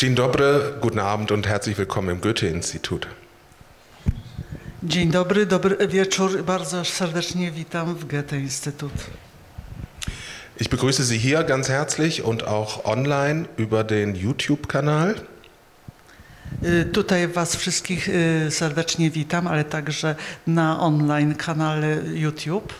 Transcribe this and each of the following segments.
Dzień dobry, guten Abend und herzlich willkommen im Goethe-Institut. Dzień dobry, dobry wieczór. Bardzo serdecznie witam w Goethe-Institut. Ich begrüße Sie hier ganz herzlich und auch online über den YouTube-Kanal. Tutaj Was wszystkich serdecznie witam, ale także na online kanale YouTube.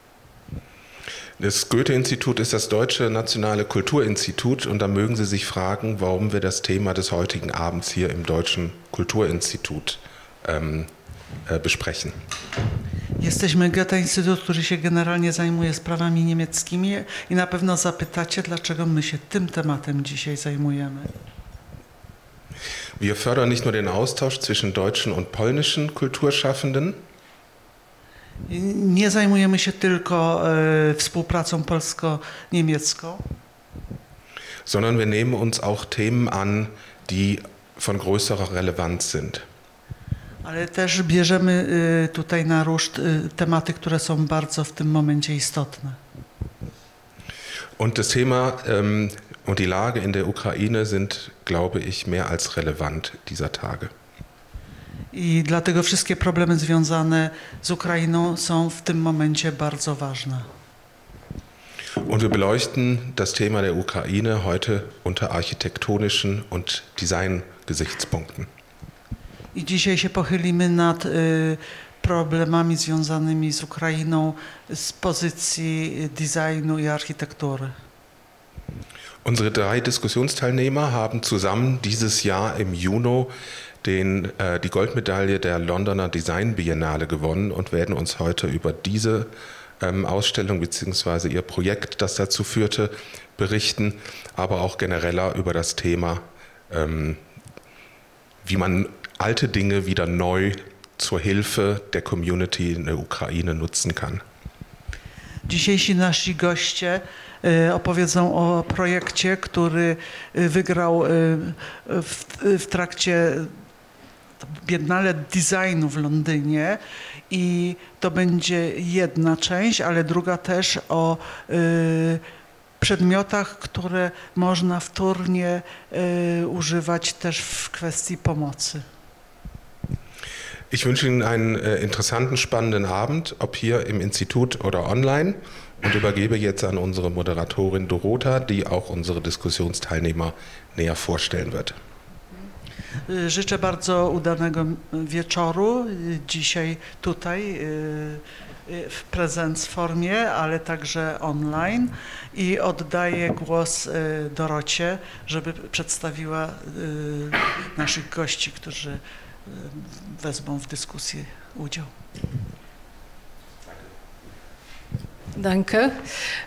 Das Goethe-Institut ist das deutsche nationale Kulturinstitut und da mögen Sie sich fragen, warum wir das Thema des heutigen Abends hier im Deutschen Kulturinstitut besprechen. Jesteśmy Goethe-Institut, który się generalnie zajmuje sprawami niemieckimi i na pewno zapytacie, dlaczego my się tym tematem dzisiaj zajmujemy. Wir fördern nicht nur den Austausch zwischen deutschen und polnischen Kulturschaffenden. Nie zajmujemy się tylko współpracą polsko-niemiecką, sondern wir nehmen uns auch Themen an, die von größerer Relevanz sind. Ale też bierzemy tutaj na ruszt tematy, które są bardzo w tym momencie istotne. Und das Thema und die Lage in der Ukraine sind, glaube ich, mehr als relevant dieser Tage. I dlatego wszystkie problemy związane z Ukrainą są w tym momencie bardzo ważne. Und wir beleuchten das Thema der Ukraine heute unter architektonischen und Design-Gesichtspunkten. I dzisiaj się pochylimy nad problemami związanymi z Ukrainą z pozycji designu i architektury. Unsere drei Diskussionsteilnehmer haben zusammen dieses Jahr im Juni die Goldmedaille der Londoner Design Biennale gewonnen und werden uns heute über diese Ausstellung bzw. ihr Projekt, das dazu führte, berichten, aber auch genereller über das Thema, wie man alte Dinge wieder neu zur Hilfe der Community in der Ukraine nutzen kann. Dzisiejsi nasi goście opowiedzą o projekcie, który wygrał w trakcie Biennale Designu w Londynie i to będzie jedna część, ale druga też o przedmiotach, które można wtórnie używać też w kwestii pomocy. Ich wünsche Ihnen einen interessanten, spannenden Abend, ob hier im Institut oder online, und übergebe jetzt an unsere Moderatorin Dorota, die auch unsere Diskussionsteilnehmer näher vorstellen wird. Życzę bardzo udanego wieczoru dzisiaj tutaj w prezens formie, ale także online i oddaję głos Dorocie, żeby przedstawiła naszych gości, którzy wezmą w dyskusji udział. Danke.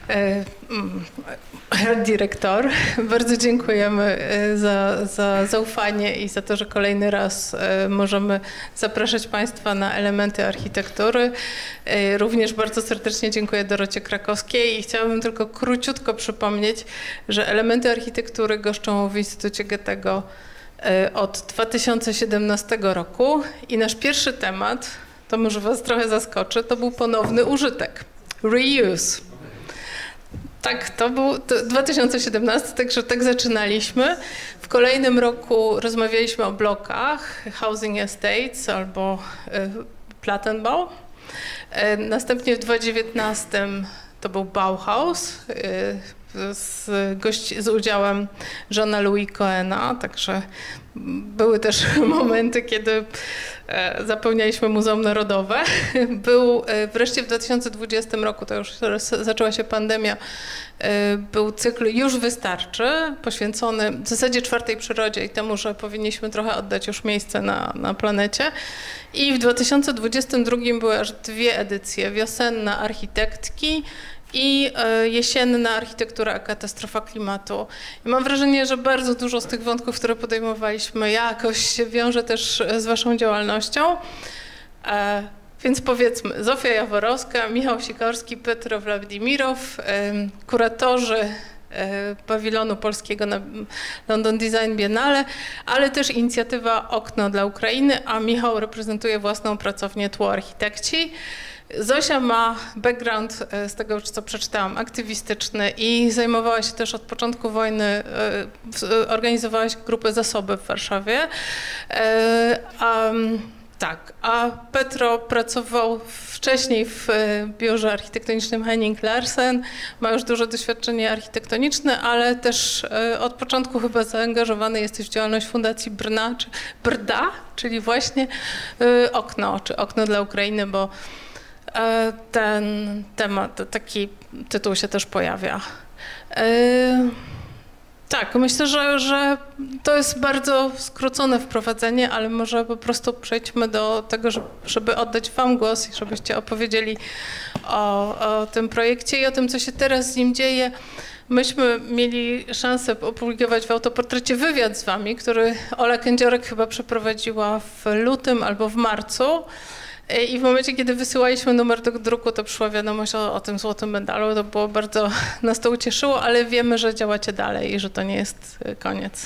Herr Dyrektor, bardzo dziękujemy za zaufanie i za to, że kolejny raz możemy zapraszać Państwa na elementy architektury. Również bardzo serdecznie dziękuję Dorocie Krakowskiej i chciałabym tylko króciutko przypomnieć, że elementy architektury goszczą w Instytucie Goethego od 2017 roku i nasz pierwszy temat, to może Was trochę zaskoczy, to był ponowny użytek. Reuse. Tak, to był 2017, także tak zaczynaliśmy. W kolejnym roku rozmawialiśmy o blokach, housing estates albo Plattenbau. Następnie w 2019 to był Bauhaus z udziałem Johna Louis Cohena, także były też momenty, kiedy zapełnialiśmy Muzeum Narodowe. Był wreszcie w 2020 roku, to już zaczęła się pandemia, był cykl Już wystarczy, poświęcony w zasadzie czwartej przyrodzie i temu, że powinniśmy trochę oddać już miejsce na planecie. I w 2022 były aż dwie edycje, wiosenna architektki i jesienna architektura, a katastrofa klimatu. I mam wrażenie, że bardzo dużo z tych wątków, które podejmowaliśmy, jakoś się wiąże też z Waszą działalnością. Więc powiedzmy, Zofia Jaworowska, Michał Sikorski, Piotr Wladimirow, kuratorzy pawilonu polskiego na London Design Biennale, ale też inicjatywa Okno dla Ukrainy, a Michał reprezentuje własną pracownię Tło Architekci. Zosia ma background, z tego co przeczytałam, aktywistyczny i zajmowała się też od początku wojny, organizowała grupę Zasoby w Warszawie. Tak, a Petro pracował wcześniej w biurze architektonicznym Henning Larsen, ma już duże doświadczenie architektoniczne, ale też od początku chyba zaangażowany jesteś w działalność Fundacji Brda, czyli właśnie okno dla Ukrainy, bo ten temat, taki tytuł się też pojawia. Tak, myślę, że to jest bardzo skrócone wprowadzenie, ale może po prostu przejdźmy do tego, żeby oddać wam głos i żebyście opowiedzieli o tym projekcie i o tym, co się teraz z nim dzieje. Myśmy mieli szansę opublikować w Autoportrecie wywiad z wami, który Ola Kędziorek chyba przeprowadziła w lutym albo w marcu. I w momencie, kiedy wysyłaliśmy numer do druku, to przyszła wiadomość o tym złotym medalu. To było bardzo, nas to ucieszyło, ale wiemy, że działacie dalej i że to nie jest koniec.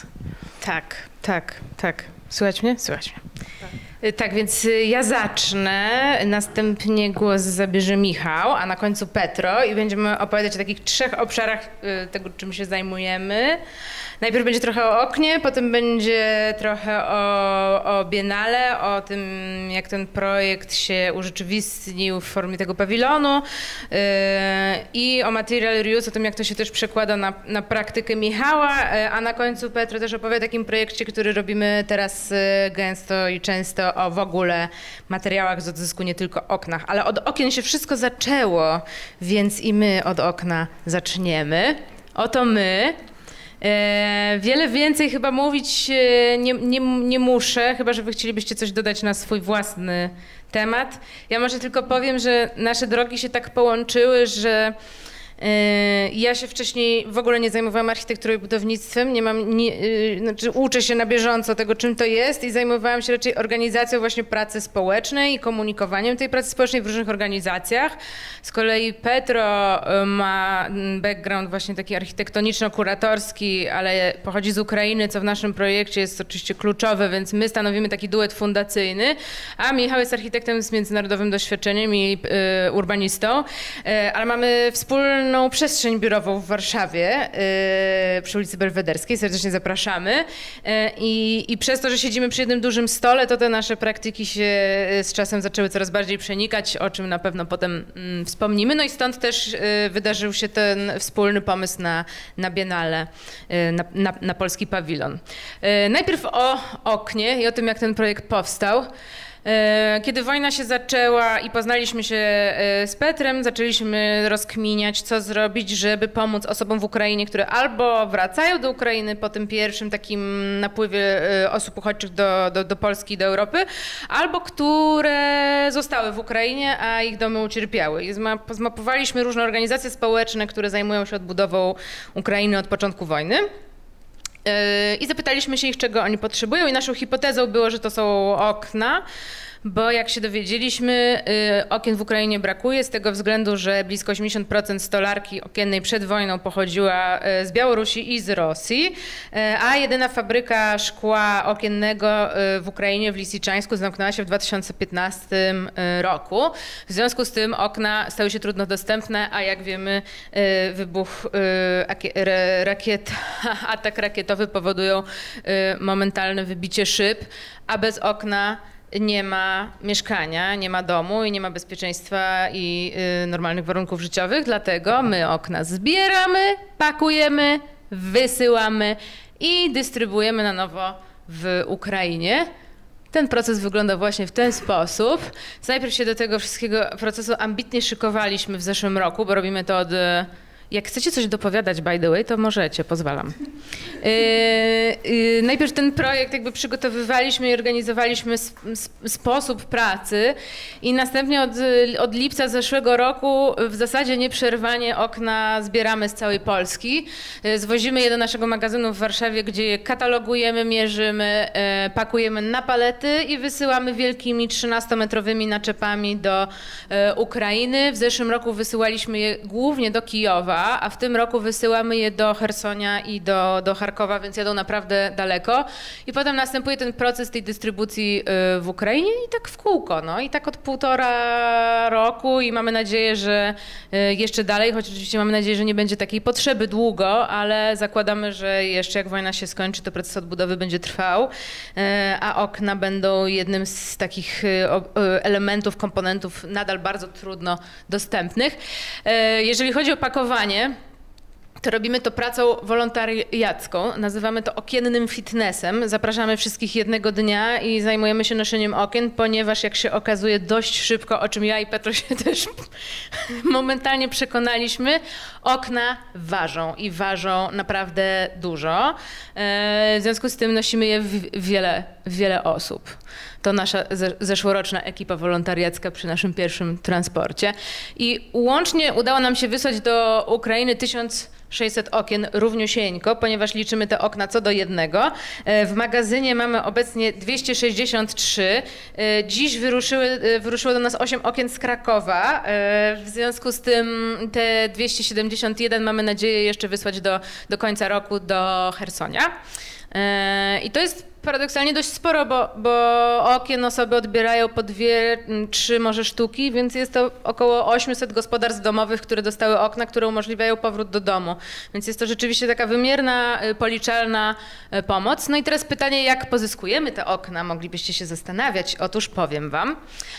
Tak. Słychać mnie? Słychać mnie. Tak, więc ja zacznę, następnie głos zabierze Michał, a na końcu Petro i będziemy opowiadać o takich 3 obszarach tego, czym się zajmujemy. Najpierw będzie trochę o oknie, potem będzie trochę o Biennale, o tym, jak ten projekt się urzeczywistnił w formie tego pawilonu i o material reuse, o tym, jak to się też przekłada na praktykę Michała, a na końcu Petro też opowie o takim projekcie, który robimy teraz gęsto i często o w ogóle materiałach z odzysku, nie tylko oknach. Ale od okien się wszystko zaczęło, więc i my od okna zaczniemy. Oto my. Wiele więcej chyba mówić nie muszę, chyba że wy chcielibyście coś dodać na swój własny temat. Ja może tylko powiem, że nasze drogi się tak połączyły, że ja się wcześniej w ogóle nie zajmowałam architekturą i budownictwem, znaczy uczę się na bieżąco tego, czym to jest i zajmowałam się raczej organizacją właśnie pracy społecznej i komunikowaniem tej pracy społecznej w różnych organizacjach. Z kolei Petro ma background właśnie taki architektoniczno-kuratorski, ale pochodzi z Ukrainy, co w naszym projekcie jest oczywiście kluczowe, więc my stanowimy taki duet fundacyjny, a Michał jest architektem z międzynarodowym doświadczeniem i urbanistą, ale mamy wspólną przestrzeń biurową w Warszawie przy ulicy Belwederskiej. Serdecznie zapraszamy. I przez to, że siedzimy przy jednym dużym stole, to te nasze praktyki się z czasem zaczęły coraz bardziej przenikać, o czym na pewno potem wspomnimy. No i stąd też wydarzył się ten wspólny pomysł na Biennale, na polski pawilon. Najpierw o oknie i o tym, jak ten projekt powstał. Kiedy wojna się zaczęła i poznaliśmy się z Petrem, zaczęliśmy rozkminiać, co zrobić, żeby pomóc osobom w Ukrainie, które albo wracają do Ukrainy po tym pierwszym takim napływie osób uchodźczych do Polski i do Europy, albo które zostały w Ukrainie, a ich domy ucierpiały. I zmapowaliśmy różne organizacje społeczne, które zajmują się odbudową Ukrainy od początku wojny. I zapytaliśmy się ich, czego oni potrzebują i naszą hipotezą było, że to są okna, bo jak się dowiedzieliśmy, okien w Ukrainie brakuje z tego względu, że blisko 80% stolarki okiennej przed wojną pochodziła z Białorusi i z Rosji, a jedyna fabryka szkła okiennego w Ukrainie, w Lisiczańsku, zamknęła się w 2015 roku. W związku z tym okna stały się trudno dostępne, a jak wiemy, wybuch atak rakietowy powodują momentalne wybicie szyb, a bez okna nie ma mieszkania, nie ma domu i nie ma bezpieczeństwa i normalnych warunków życiowych, dlatego my okna zbieramy, pakujemy, wysyłamy i dystrybuujemy na nowo w Ukrainie. Ten proces wygląda właśnie w ten sposób. Najpierw się do tego wszystkiego procesu ambitnie szykowaliśmy w zeszłym roku, bo robimy to od... Jak chcecie coś dopowiadać, by the way, to możecie, pozwalam. Najpierw ten projekt jakby przygotowywaliśmy i organizowaliśmy sposób pracy i następnie od lipca zeszłego roku w zasadzie nieprzerwanie okna zbieramy z całej Polski. Zwozimy je do naszego magazynu w Warszawie, gdzie je katalogujemy, mierzymy, pakujemy na palety i wysyłamy wielkimi 13-metrowymi naczepami do Ukrainy. W zeszłym roku wysyłaliśmy je głównie do Kijowa, Krakowa, a w tym roku wysyłamy je do Chersonia i do Charkowa, więc jadą naprawdę daleko. I potem następuje ten proces tej dystrybucji w Ukrainie i tak w kółko. No. I tak od 1,5 roku i mamy nadzieję, że jeszcze dalej, choć oczywiście mamy nadzieję, że nie będzie takiej potrzeby długo, ale zakładamy, że jeszcze jak wojna się skończy, to proces odbudowy będzie trwał, a okna będą jednym z takich elementów, komponentów nadal bardzo trudno dostępnych. Jeżeli chodzi o pakowanie, to robimy to pracą wolontariacką, nazywamy to okiennym fitnessem. Zapraszamy wszystkich jednego dnia i zajmujemy się noszeniem okien, ponieważ jak się okazuje dość szybko, o czym ja i Petro się też momentalnie przekonaliśmy, okna ważą i ważą naprawdę dużo. W związku z tym nosimy je wiele osób. To nasza zeszłoroczna ekipa wolontariacka przy naszym pierwszym transporcie. I łącznie udało nam się wysłać do Ukrainy 1600 okien równiusieńko, ponieważ liczymy te okna co do jednego. W magazynie mamy obecnie 263. Dziś wyruszyło do nas 8 okien z Krakowa. W związku z tym te 271 mamy nadzieję jeszcze wysłać do końca roku do Chersonia. I to jest paradoksalnie dość sporo, bo okien osoby odbierają po 2, 3 może sztuki, więc jest to około 800 gospodarstw domowych, które dostały okna, które umożliwiają powrót do domu. Więc jest to rzeczywiście taka wymierna, policzalna pomoc. No i teraz pytanie, jak pozyskujemy te okna? Moglibyście się zastanawiać. Otóż powiem wam.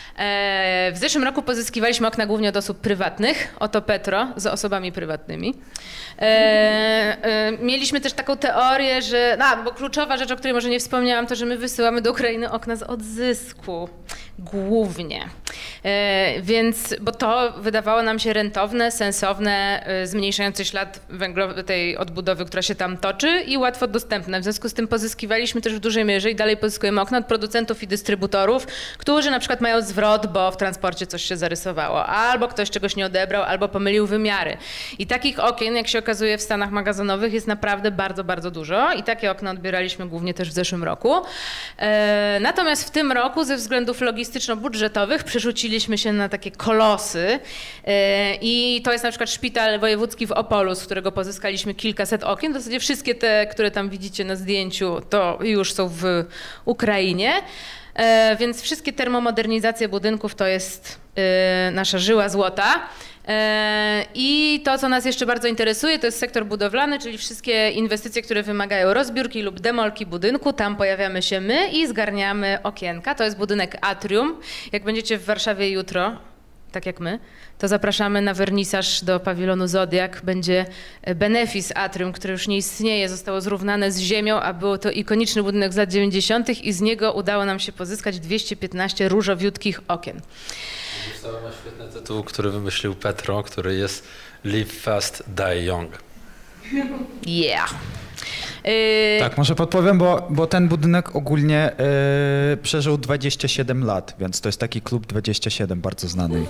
W zeszłym roku pozyskiwaliśmy okna głównie od osób prywatnych. Oto Petro z osobami prywatnymi. Mieliśmy też taką teorię, że, bo kluczowa rzecz, o której może nie wspomniałam, to, że my wysyłamy do Ukrainy okna z odzysku. Głównie. Bo to wydawało nam się rentowne, sensowne, zmniejszające ślad węglowy tej odbudowy, która się tam toczy i łatwo dostępne. W związku z tym pozyskiwaliśmy też w dużej mierze i dalej pozyskujemy okna od producentów i dystrybutorów, którzy na przykład mają zwrot, bo w transporcie coś się zarysowało, albo ktoś czegoś nie odebrał, albo pomylił wymiary. I takich okien, jak się okazuje w stanach magazynowych, jest naprawdę bardzo, bardzo dużo i takie okna odbieraliśmy głównie też w zeszłym roku. Natomiast w tym roku ze względów logistyczno-budżetowych przerzuciliśmy się na takie kolosy i to jest na przykład szpital wojewódzki w Opolu, z którego pozyskaliśmy kilkaset okien. W zasadzie wszystkie te, które tam widzicie na zdjęciu, to już są w Ukrainie. Więc wszystkie termomodernizacje budynków to jest nasza żyła złota. I to, co nas jeszcze bardzo interesuje, to jest sektor budowlany, czyli wszystkie inwestycje, które wymagają rozbiórki lub demolki budynku. Tam pojawiamy się my i zgarniamy okienka. To jest budynek Atrium. Jak będziecie w Warszawie jutro, tak jak my, to zapraszamy na wernisaż do pawilonu Zodiak. Będzie benefis Atrium, który już nie istnieje, zostało zrównane z ziemią, a był to ikoniczny budynek z lat 90. i z niego udało nam się pozyskać 215 różowiutkich okien. Ustawa ma świetny tytuł, który wymyślił Petro, który jest Live Fast, Die Young. Yeah. Tak, może podpowiem, bo ten budynek ogólnie przeżył 27 lat, więc to jest taki klub 27, bardzo znany.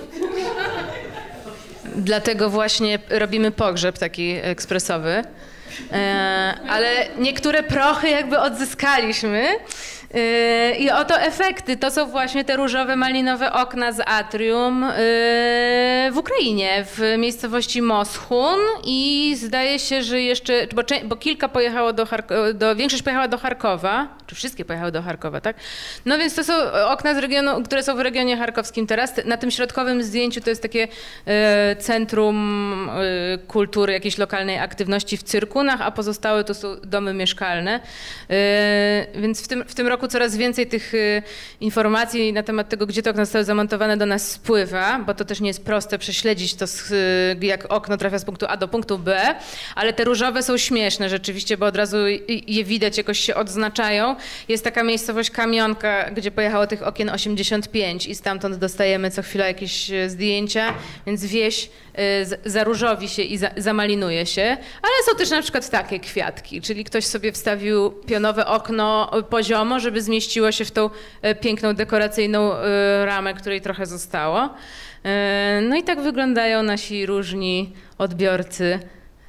Dlatego właśnie robimy pogrzeb taki ekspresowy, ale niektóre prochy jakby odzyskaliśmy. I oto efekty. To są właśnie te różowe, malinowe okna z Atrium w Ukrainie, w miejscowości Moschun i zdaje się, że jeszcze, bo kilka pojechało większość pojechała do Charkowa, czy wszystkie pojechały do Charkowa, tak? No więc to są okna z regionu, które są w regionie charkowskim teraz. Na tym środkowym zdjęciu to jest takie centrum kultury, jakiejś lokalnej aktywności w Cyrkunach, a pozostałe to są domy mieszkalne. Więc w tym roku coraz więcej tych informacji na temat tego, gdzie te okna zostały zamontowane, do nas spływa, bo to też nie jest proste prześledzić to, jak okno trafia z punktu A do punktu B, ale te różowe są śmieszne rzeczywiście, bo od razu je widać, jakoś się odznaczają. Jest taka miejscowość Kamionka, gdzie pojechało tych okien 85 i stamtąd dostajemy co chwila jakieś zdjęcia, więc wieś zaróżowi się i zamalinuje się, ale są też na przykład takie kwiatki, czyli ktoś sobie wstawił pionowe okno poziomo, żeby zmieściło się w tą piękną, dekoracyjną ramę, której trochę zostało. No i tak wyglądają nasi różni odbiorcy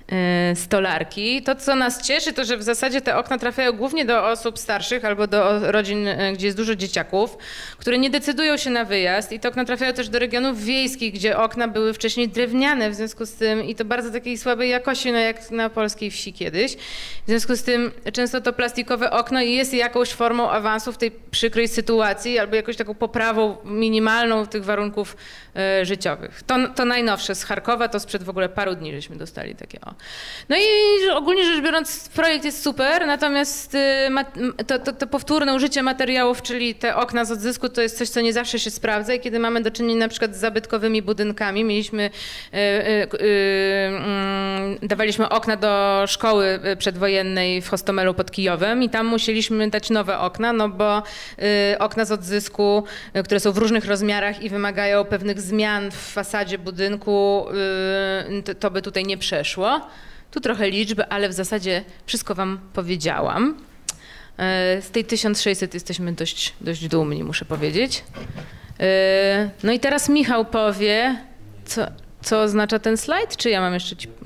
stolarki. To, co nas cieszy, to że w zasadzie te okna trafiają głównie do osób starszych albo do rodzin, gdzie jest dużo dzieciaków, które nie decydują się na wyjazd i te okna trafiają też do regionów wiejskich, gdzie okna były wcześniej drewniane, w związku z tym i to bardzo takiej słabej jakości, no jak na polskiej wsi kiedyś. W związku z tym często to plastikowe okno jest jakąś formą awansu w tej przykrej sytuacji albo jakąś taką poprawą minimalną tych warunków życiowych. To najnowsze z Charkowa, to sprzed w ogóle paru dni żeśmy dostali takie o. No i ogólnie rzecz biorąc projekt jest super, natomiast to powtórne użycie materiałów, czyli te okna z odzysku, to jest coś, co nie zawsze się sprawdza i kiedy mamy do czynienia na przykład z zabytkowymi budynkami, dawaliśmy okna do szkoły przedwojennej w Hostomelu pod Kijowem i tam musieliśmy dać nowe okna, no bo okna z odzysku, które są w różnych rozmiarach i wymagają pewnych zmian w fasadzie budynku, to by tutaj nie przeszło. Tu trochę liczby, ale w zasadzie wszystko wam powiedziałam. Z tej 1600 jesteśmy dość dumni, muszę powiedzieć. No i teraz Michał powie, co oznacza ten slajd, czy ja mam jeszcze ci...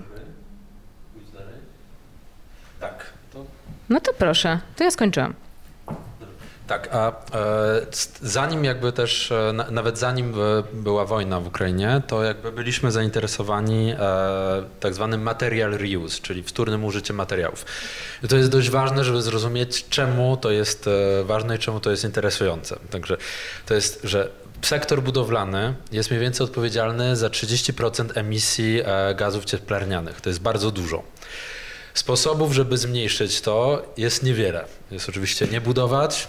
Tak. No to proszę, to ja skończyłam. Tak, a zanim jakby też, nawet zanim była wojna w Ukrainie, to jakby byliśmy zainteresowani tak zwanym material reuse, czyli wtórnym użyciem materiałów. I to jest dość ważne, żeby zrozumieć, czemu to jest ważne i czemu to jest interesujące. Także to jest, że sektor budowlany jest mniej więcej odpowiedzialny za 30% emisji gazów cieplarnianych. To jest bardzo dużo. Sposobów, żeby zmniejszyć to, jest niewiele. Jest oczywiście nie budować,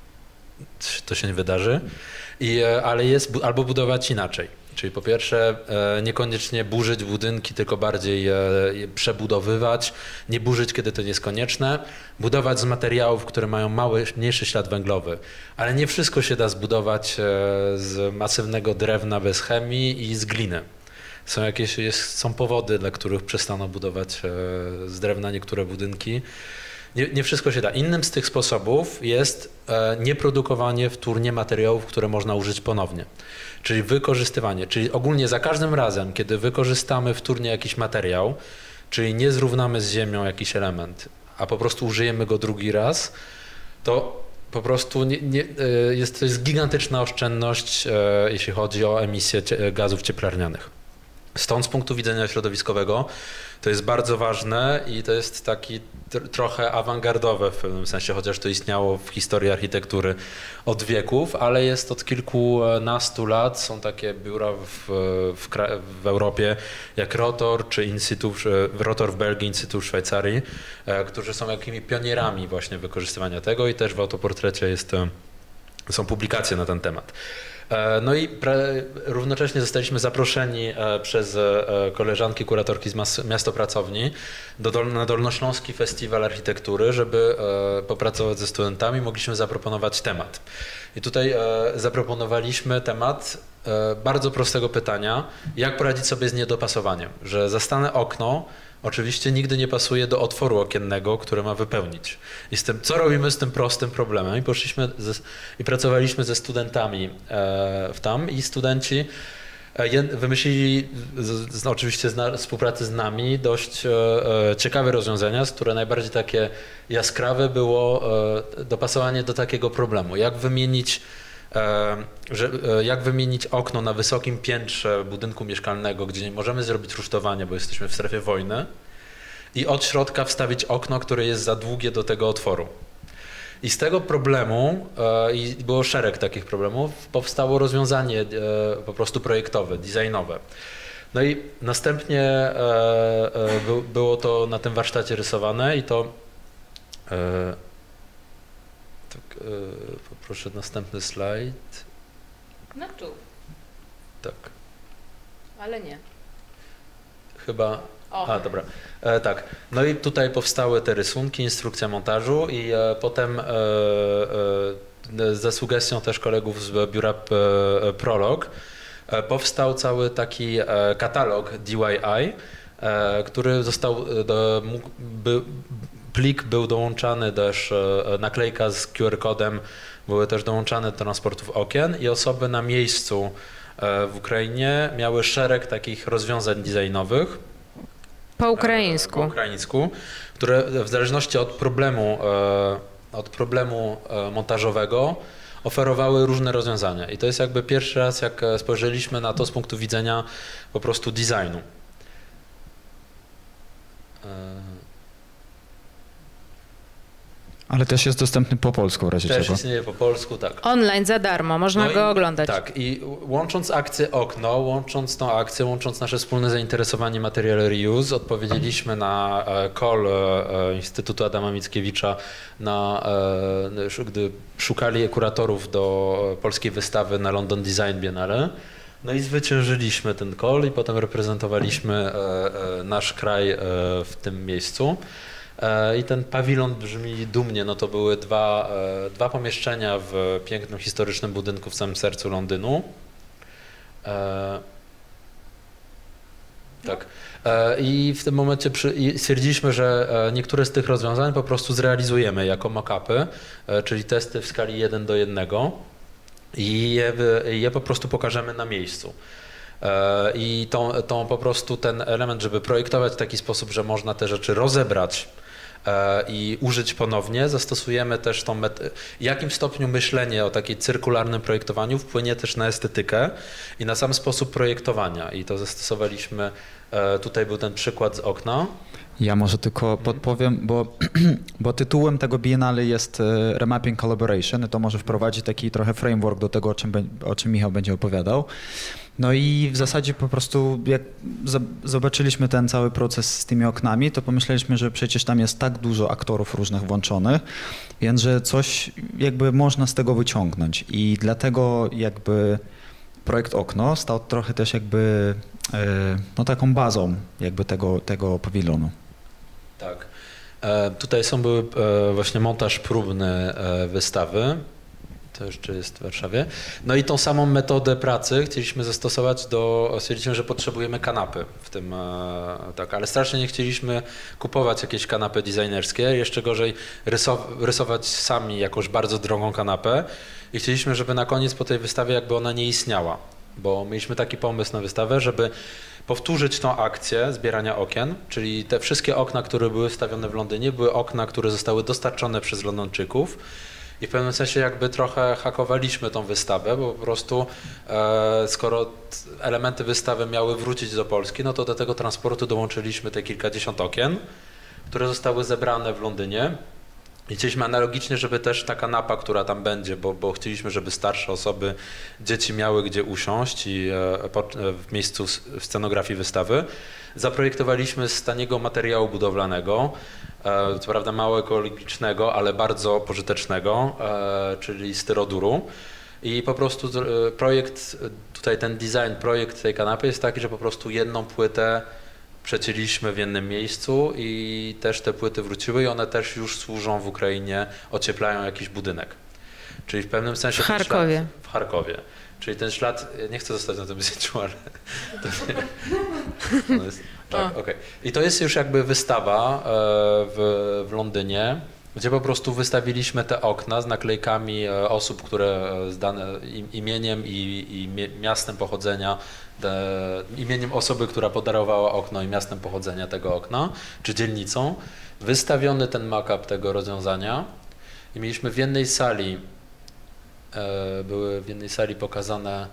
to się nie wydarzy, ale jest albo budować inaczej. Czyli po pierwsze niekoniecznie burzyć budynki, tylko bardziej przebudowywać, nie burzyć, kiedy to nie jest konieczne, budować z materiałów, które mają mniejszy ślad węglowy. Ale nie wszystko się da zbudować z masywnego drewna bez chemii i z gliny. Są powody, dla których przestano budować z drewna niektóre budynki. Nie wszystko się da. Innym z tych sposobów jest nieprodukowanie wtórnie materiałów, które można użyć ponownie. Czyli wykorzystywanie. Czyli ogólnie za każdym razem, kiedy wykorzystamy wtórnie jakiś materiał, czyli nie zrównamy z ziemią jakiś element, a po prostu użyjemy go drugi raz, to po prostu to jest gigantyczna oszczędność, jeśli chodzi o emisję gazów cieplarnianych. Stąd z punktu widzenia środowiskowego to jest bardzo ważne i to jest taki trochę awangardowe w pewnym sensie, chociaż to istniało w historii architektury od wieków, ale jest od kilkunastu lat. Są takie biura w Europie jak Rotor czy Rotor w Belgii, Instytut w Szwajcarii, którzy są jakimi pionierami właśnie wykorzystywania tego i też w autoportrecie są publikacje na ten temat. No i równocześnie zostaliśmy zaproszeni przez koleżanki kuratorki z Miastopracowni na Dolnośląski Festiwal Architektury, żeby popracować ze studentami. Mogliśmy zaproponować temat. I tutaj zaproponowaliśmy temat bardzo prostego pytania, jak poradzić sobie z niedopasowaniem, że zastane okno oczywiście nigdy nie pasuje do otworu okiennego, które ma wypełnić. I co robimy z tym prostym problemem? I poszliśmy i pracowaliśmy ze studentami i studenci wymyślili oczywiście współpracy z nami dość ciekawe rozwiązania, które najbardziej takie jaskrawe było dopasowanie do takiego problemu. Jak wymienić okno na wysokim piętrze budynku mieszkalnego, gdzie nie możemy zrobić rusztowania, bo jesteśmy w strefie wojny, i od środka wstawić okno, które jest za długie do tego otworu. I z tego problemu, i było szereg takich problemów, powstało rozwiązanie po prostu projektowe, designowe. No i następnie było to na tym warsztacie rysowane i to poproszę następny slajd. No tu. Tak. Ale nie. Chyba... dobra. Tak. No i tutaj powstały te rysunki, instrukcja montażu i potem za sugestią też kolegów z biura Prolog powstał cały taki katalog DIY, który plik był dołączany też, naklejka z QR-kodem były też dołączane do transportów okien i osoby na miejscu w Ukrainie miały szereg takich rozwiązań designowych Po ukraińsku. Po ukraińsku, które w zależności od problemu montażowego oferowały różne rozwiązania. I to jest jakby pierwszy raz, jak spojrzeliśmy na to z punktu widzenia po prostu designu. Ale też jest dostępny po polsku w razie czego. Też istnieje po polsku, tak. Online za darmo, można go oglądać. Tak, i łącząc akcję Okno, łącząc tą akcję, łącząc nasze wspólne zainteresowanie Material Reuse, odpowiedzieliśmy na call Instytutu Adama Mickiewicza, gdy szukali kuratorów do polskiej wystawy na London Design Biennale. No i zwyciężyliśmy ten call i potem reprezentowaliśmy nasz kraj w tym miejscu. I ten pawilon brzmi dumnie, no to były dwa pomieszczenia w pięknym, historycznym budynku w samym sercu Londynu. Tak. I w tym momencie stwierdziliśmy, że niektóre z tych rozwiązań po prostu zrealizujemy jako mock-upy, czyli testy w skali 1:1 i je po prostu pokażemy na miejscu. I po prostu ten element, żeby projektować w taki sposób, że można te rzeczy rozebrać i użyć ponownie, zastosujemy też w jakim stopniu myślenie o takiej cyrkularnym projektowaniu wpłynie też na estetykę i na sam sposób projektowania. I to zastosowaliśmy, tutaj był ten przykład z Okna. Ja może tylko podpowiem, bo tytułem tego Biennale jest Remapping Collaboration i to może wprowadzi taki trochę framework do tego, o czym Michał będzie opowiadał. No i w zasadzie po prostu jak zobaczyliśmy ten cały proces z tymi oknami, to pomyśleliśmy, że przecież tam jest tak dużo aktorów różnych włączonych, więc że coś jakby można z tego wyciągnąć i dlatego jakby projekt Okno stał trochę też jakby no taką bazą jakby tego pawilonu. Tak. Tutaj były właśnie montaż próbny wystawy. To jeszcze jest w Warszawie. No i tą samą metodę pracy chcieliśmy zastosować stwierdziliśmy, że potrzebujemy kanapy w tym, tak, ale strasznie nie chcieliśmy kupować jakieś kanapy designerskie, jeszcze gorzej rysować sami jakąś bardzo drogą kanapę i chcieliśmy, żeby na koniec po tej wystawie jakby ona nie istniała, bo mieliśmy taki pomysł na wystawę, żeby powtórzyć tą akcję zbierania okien, czyli te wszystkie okna, które były wstawione w Londynie, były okna, które zostały dostarczone przez Londyńczyków. I w pewnym sensie jakby trochę hakowaliśmy tą wystawę, bo po prostu skoro elementy wystawy miały wrócić do Polski, no to do tego transportu dołączyliśmy te kilkadziesiąt okien, które zostały zebrane w Londynie. I chcieliśmy analogicznie, żeby też ta kanapa, która tam będzie, bo chcieliśmy, żeby starsze osoby, dzieci miały gdzie usiąść i w miejscu scenografii wystawy. Zaprojektowaliśmy z taniego materiału budowlanego, co prawda mało ekologicznego, ale bardzo pożytecznego, czyli styroduru. I po prostu projekt, tutaj ten design, projekt tej kanapy jest taki, że po prostu jedną płytę przecięliśmy w jednym miejscu i też te płyty wróciły i one też już służą w Ukrainie, ocieplają jakiś budynek. Czyli w pewnym sensie... W Charkowie. W Charkowie. Czyli ten ślad, nie chcę zostać na tym zdjęciu, ale... Tak, okej. I to jest już jakby wystawa w Londynie, gdzie po prostu wystawiliśmy te okna z naklejkami osób, które z imieniem i miastem pochodzenia, imieniem osoby, która podarowała okno i miastem pochodzenia tego okna, czy dzielnicą. Wystawiony ten mock-up tego rozwiązania i mieliśmy w jednej sali, były w jednej sali pokazane,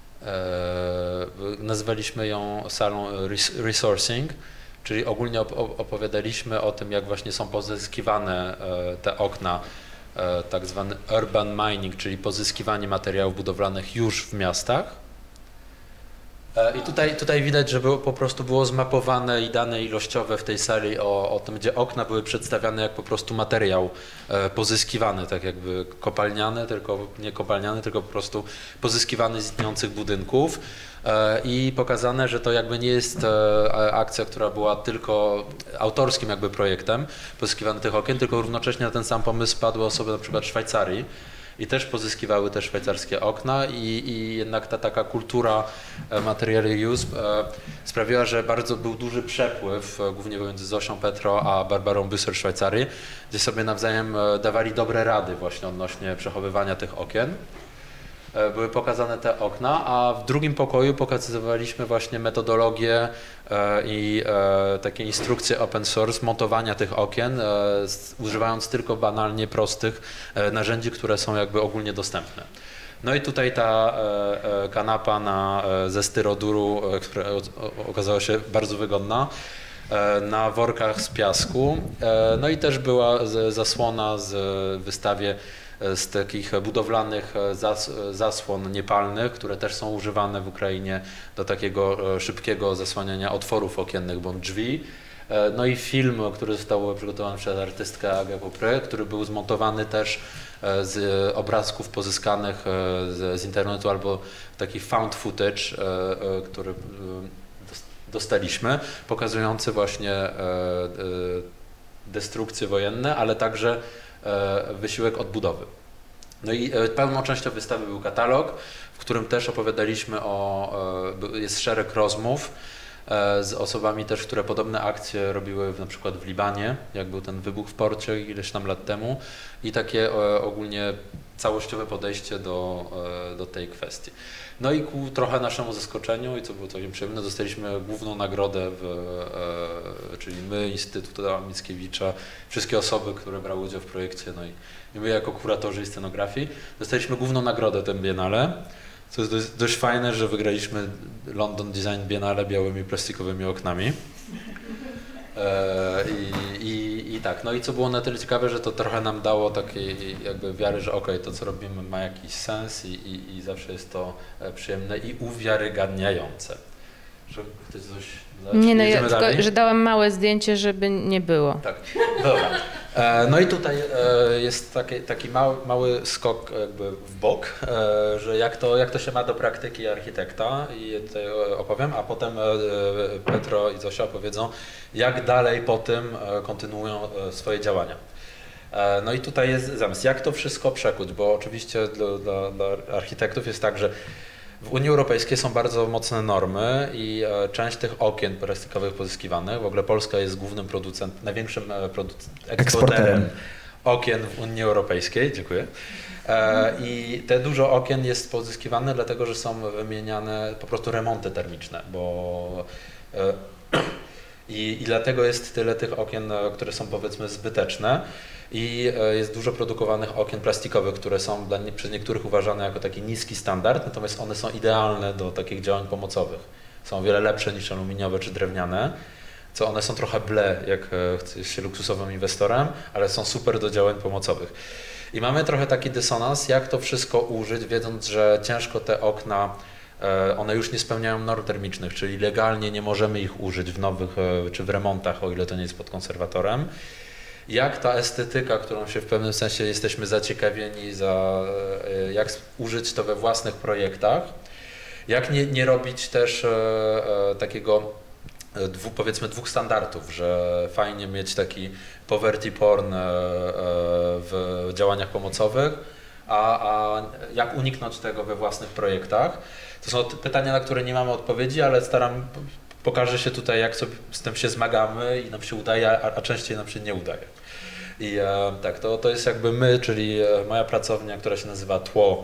nazwaliśmy ją salą resourcing, czyli ogólnie opowiadaliśmy o tym, jak właśnie są pozyskiwane te okna, tak zwany urban mining, czyli pozyskiwanie materiałów budowlanych już w miastach. I tutaj widać, że po prostu było zmapowane i dane ilościowe w tej sali o tym, gdzie okna były przedstawiane jak po prostu materiał pozyskiwany, tak jakby kopalniany, tylko nie kopalniany, tylko po prostu pozyskiwany z istniejących budynków i pokazane, że to jakby nie jest akcja, która była tylko autorskim jakby projektem pozyskiwania tych okien, tylko równocześnie na ten sam pomysł padły osoby na przykład Szwajcarii, i też pozyskiwały te szwajcarskie okna i jednak ta taka kultura material reuse sprawiła, że bardzo był duży przepływ, głównie pomiędzy Zosią Petro a Barbarą Büsser w Szwajcarii, gdzie sobie nawzajem dawali dobre rady właśnie odnośnie przechowywania tych okien. były pokazane te okna, a w drugim pokoju pokazywaliśmy właśnie metodologię i takie instrukcje open source montowania tych okien, używając tylko banalnie prostych narzędzi, które są jakby ogólnie dostępne. No i tutaj ta kanapa ze styroduru, która okazała się bardzo wygodna, na workach z piasku. No i też była zasłona z wystawie z takich budowlanych zasłon niepalnych, które też są używane w Ukrainie do takiego szybkiego zasłaniania otworów okiennych bądź drzwi. No i film, który został przygotowany przez artystkę Agę Popry, który był zmontowany też z obrazków pozyskanych z internetu albo taki found footage, który dostaliśmy, pokazujący właśnie destrukcje wojenne, ale także wysiłek odbudowy. No i pełną częścią wystawy był katalog, w którym też opowiadaliśmy jest szereg rozmów z osobami też, które podobne akcje robiły na przykład w Libanie, jak był ten wybuch w porcie ileś tam lat temu i takie ogólnie całościowe podejście do tej kwestii. No i ku trochę naszemu zaskoczeniu i co było całkiem przyjemne, dostaliśmy główną nagrodę, czyli my, Instytut Mickiewicza, wszystkie osoby, które brały udział w projekcie, no i my jako kuratorzy i scenografii, dostaliśmy główną nagrodę tym Biennale, co jest dość fajne, że wygraliśmy London Design Biennale białymi plastikowymi oknami. I tak, no i co było na tyle ciekawe, że to trochę nam dało takiej jakby wiary, że okej, to co robimy ma jakiś sens i zawsze jest to przyjemne i uwiarygadniające. Że chcesz coś dodać? Nie, no ja tylko, że dałem małe zdjęcie, żeby nie było. Tak, dobra. No i tutaj jest taki mały skok jakby w bok, że jak to się ma do praktyki architekta i tutaj opowiem, a potem Petro i Zosia opowiedzą, jak dalej po tym kontynuują swoje działania. No i tutaj jest zamysł, jak to wszystko przekuć, bo oczywiście dla architektów jest tak, że w Unii Europejskiej są bardzo mocne normy i część tych okien plastikowych pozyskiwanych, w ogóle Polska jest głównym największym eksporterem okien w Unii Europejskiej, dziękuję. I te dużo okien jest pozyskiwane dlatego, że są wymieniane po prostu remonty termiczne, bo i dlatego jest tyle tych okien, które są powiedzmy zbyteczne. I jest dużo produkowanych okien plastikowych, które są przez niektórych uważane jako taki niski standard, natomiast one są idealne do takich działań pomocowych. Są o wiele lepsze niż aluminiowe czy drewniane, co one są trochę ble, jak chcesz się luksusowym inwestorem, ale są super do działań pomocowych. I mamy trochę taki dysonans, jak to wszystko użyć, wiedząc, że ciężko te okna, one już nie spełniają norm termicznych, czyli legalnie nie możemy ich użyć w nowych czy w remontach, o ile to nie jest pod konserwatorem. Jak ta estetyka, którą się w pewnym sensie jesteśmy zaciekawieni, jak użyć to we własnych projektach, jak nie robić też takiego powiedzmy dwóch standardów, że fajnie mieć taki poverty porn w działaniach pomocowych, a jak uniknąć tego we własnych projektach. To są pytania, na które nie mamy odpowiedzi, ale pokaże się tutaj, jak sobie z tym się zmagamy i nam się udaje, a częściej nam się nie udaje. I tak, to jest jakby my, czyli moja pracownia, która się nazywa Tło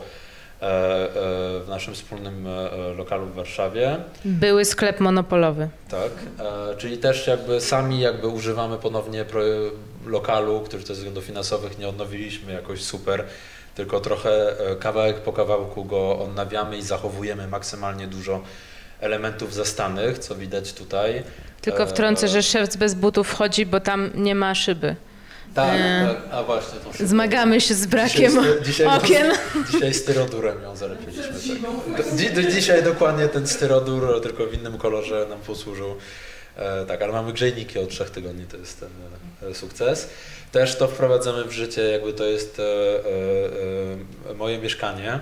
w naszym wspólnym lokalu w Warszawie. Były sklep monopolowy. Tak, czyli też sami używamy ponownie lokalu, który ze względów finansowych nie odnowiliśmy jakoś super, tylko trochę kawałek po kawałku go odnawiamy i zachowujemy maksymalnie dużo elementów zastanych, co widać tutaj. Tylko wtrącę, że szewc bez butów wchodzi, bo tam nie ma szyby. Tak, a właśnie. To zmagamy się z brakiem okien. Dzisiaj styrodurem ją zalepiliśmy. Tak. Dzisiaj dokładnie ten styrodur, tylko w innym kolorze nam posłużył. Tak, ale mamy grzejniki od 3 tygodni, to jest ten sukces. Też to wprowadzamy w życie, to jest moje mieszkanie.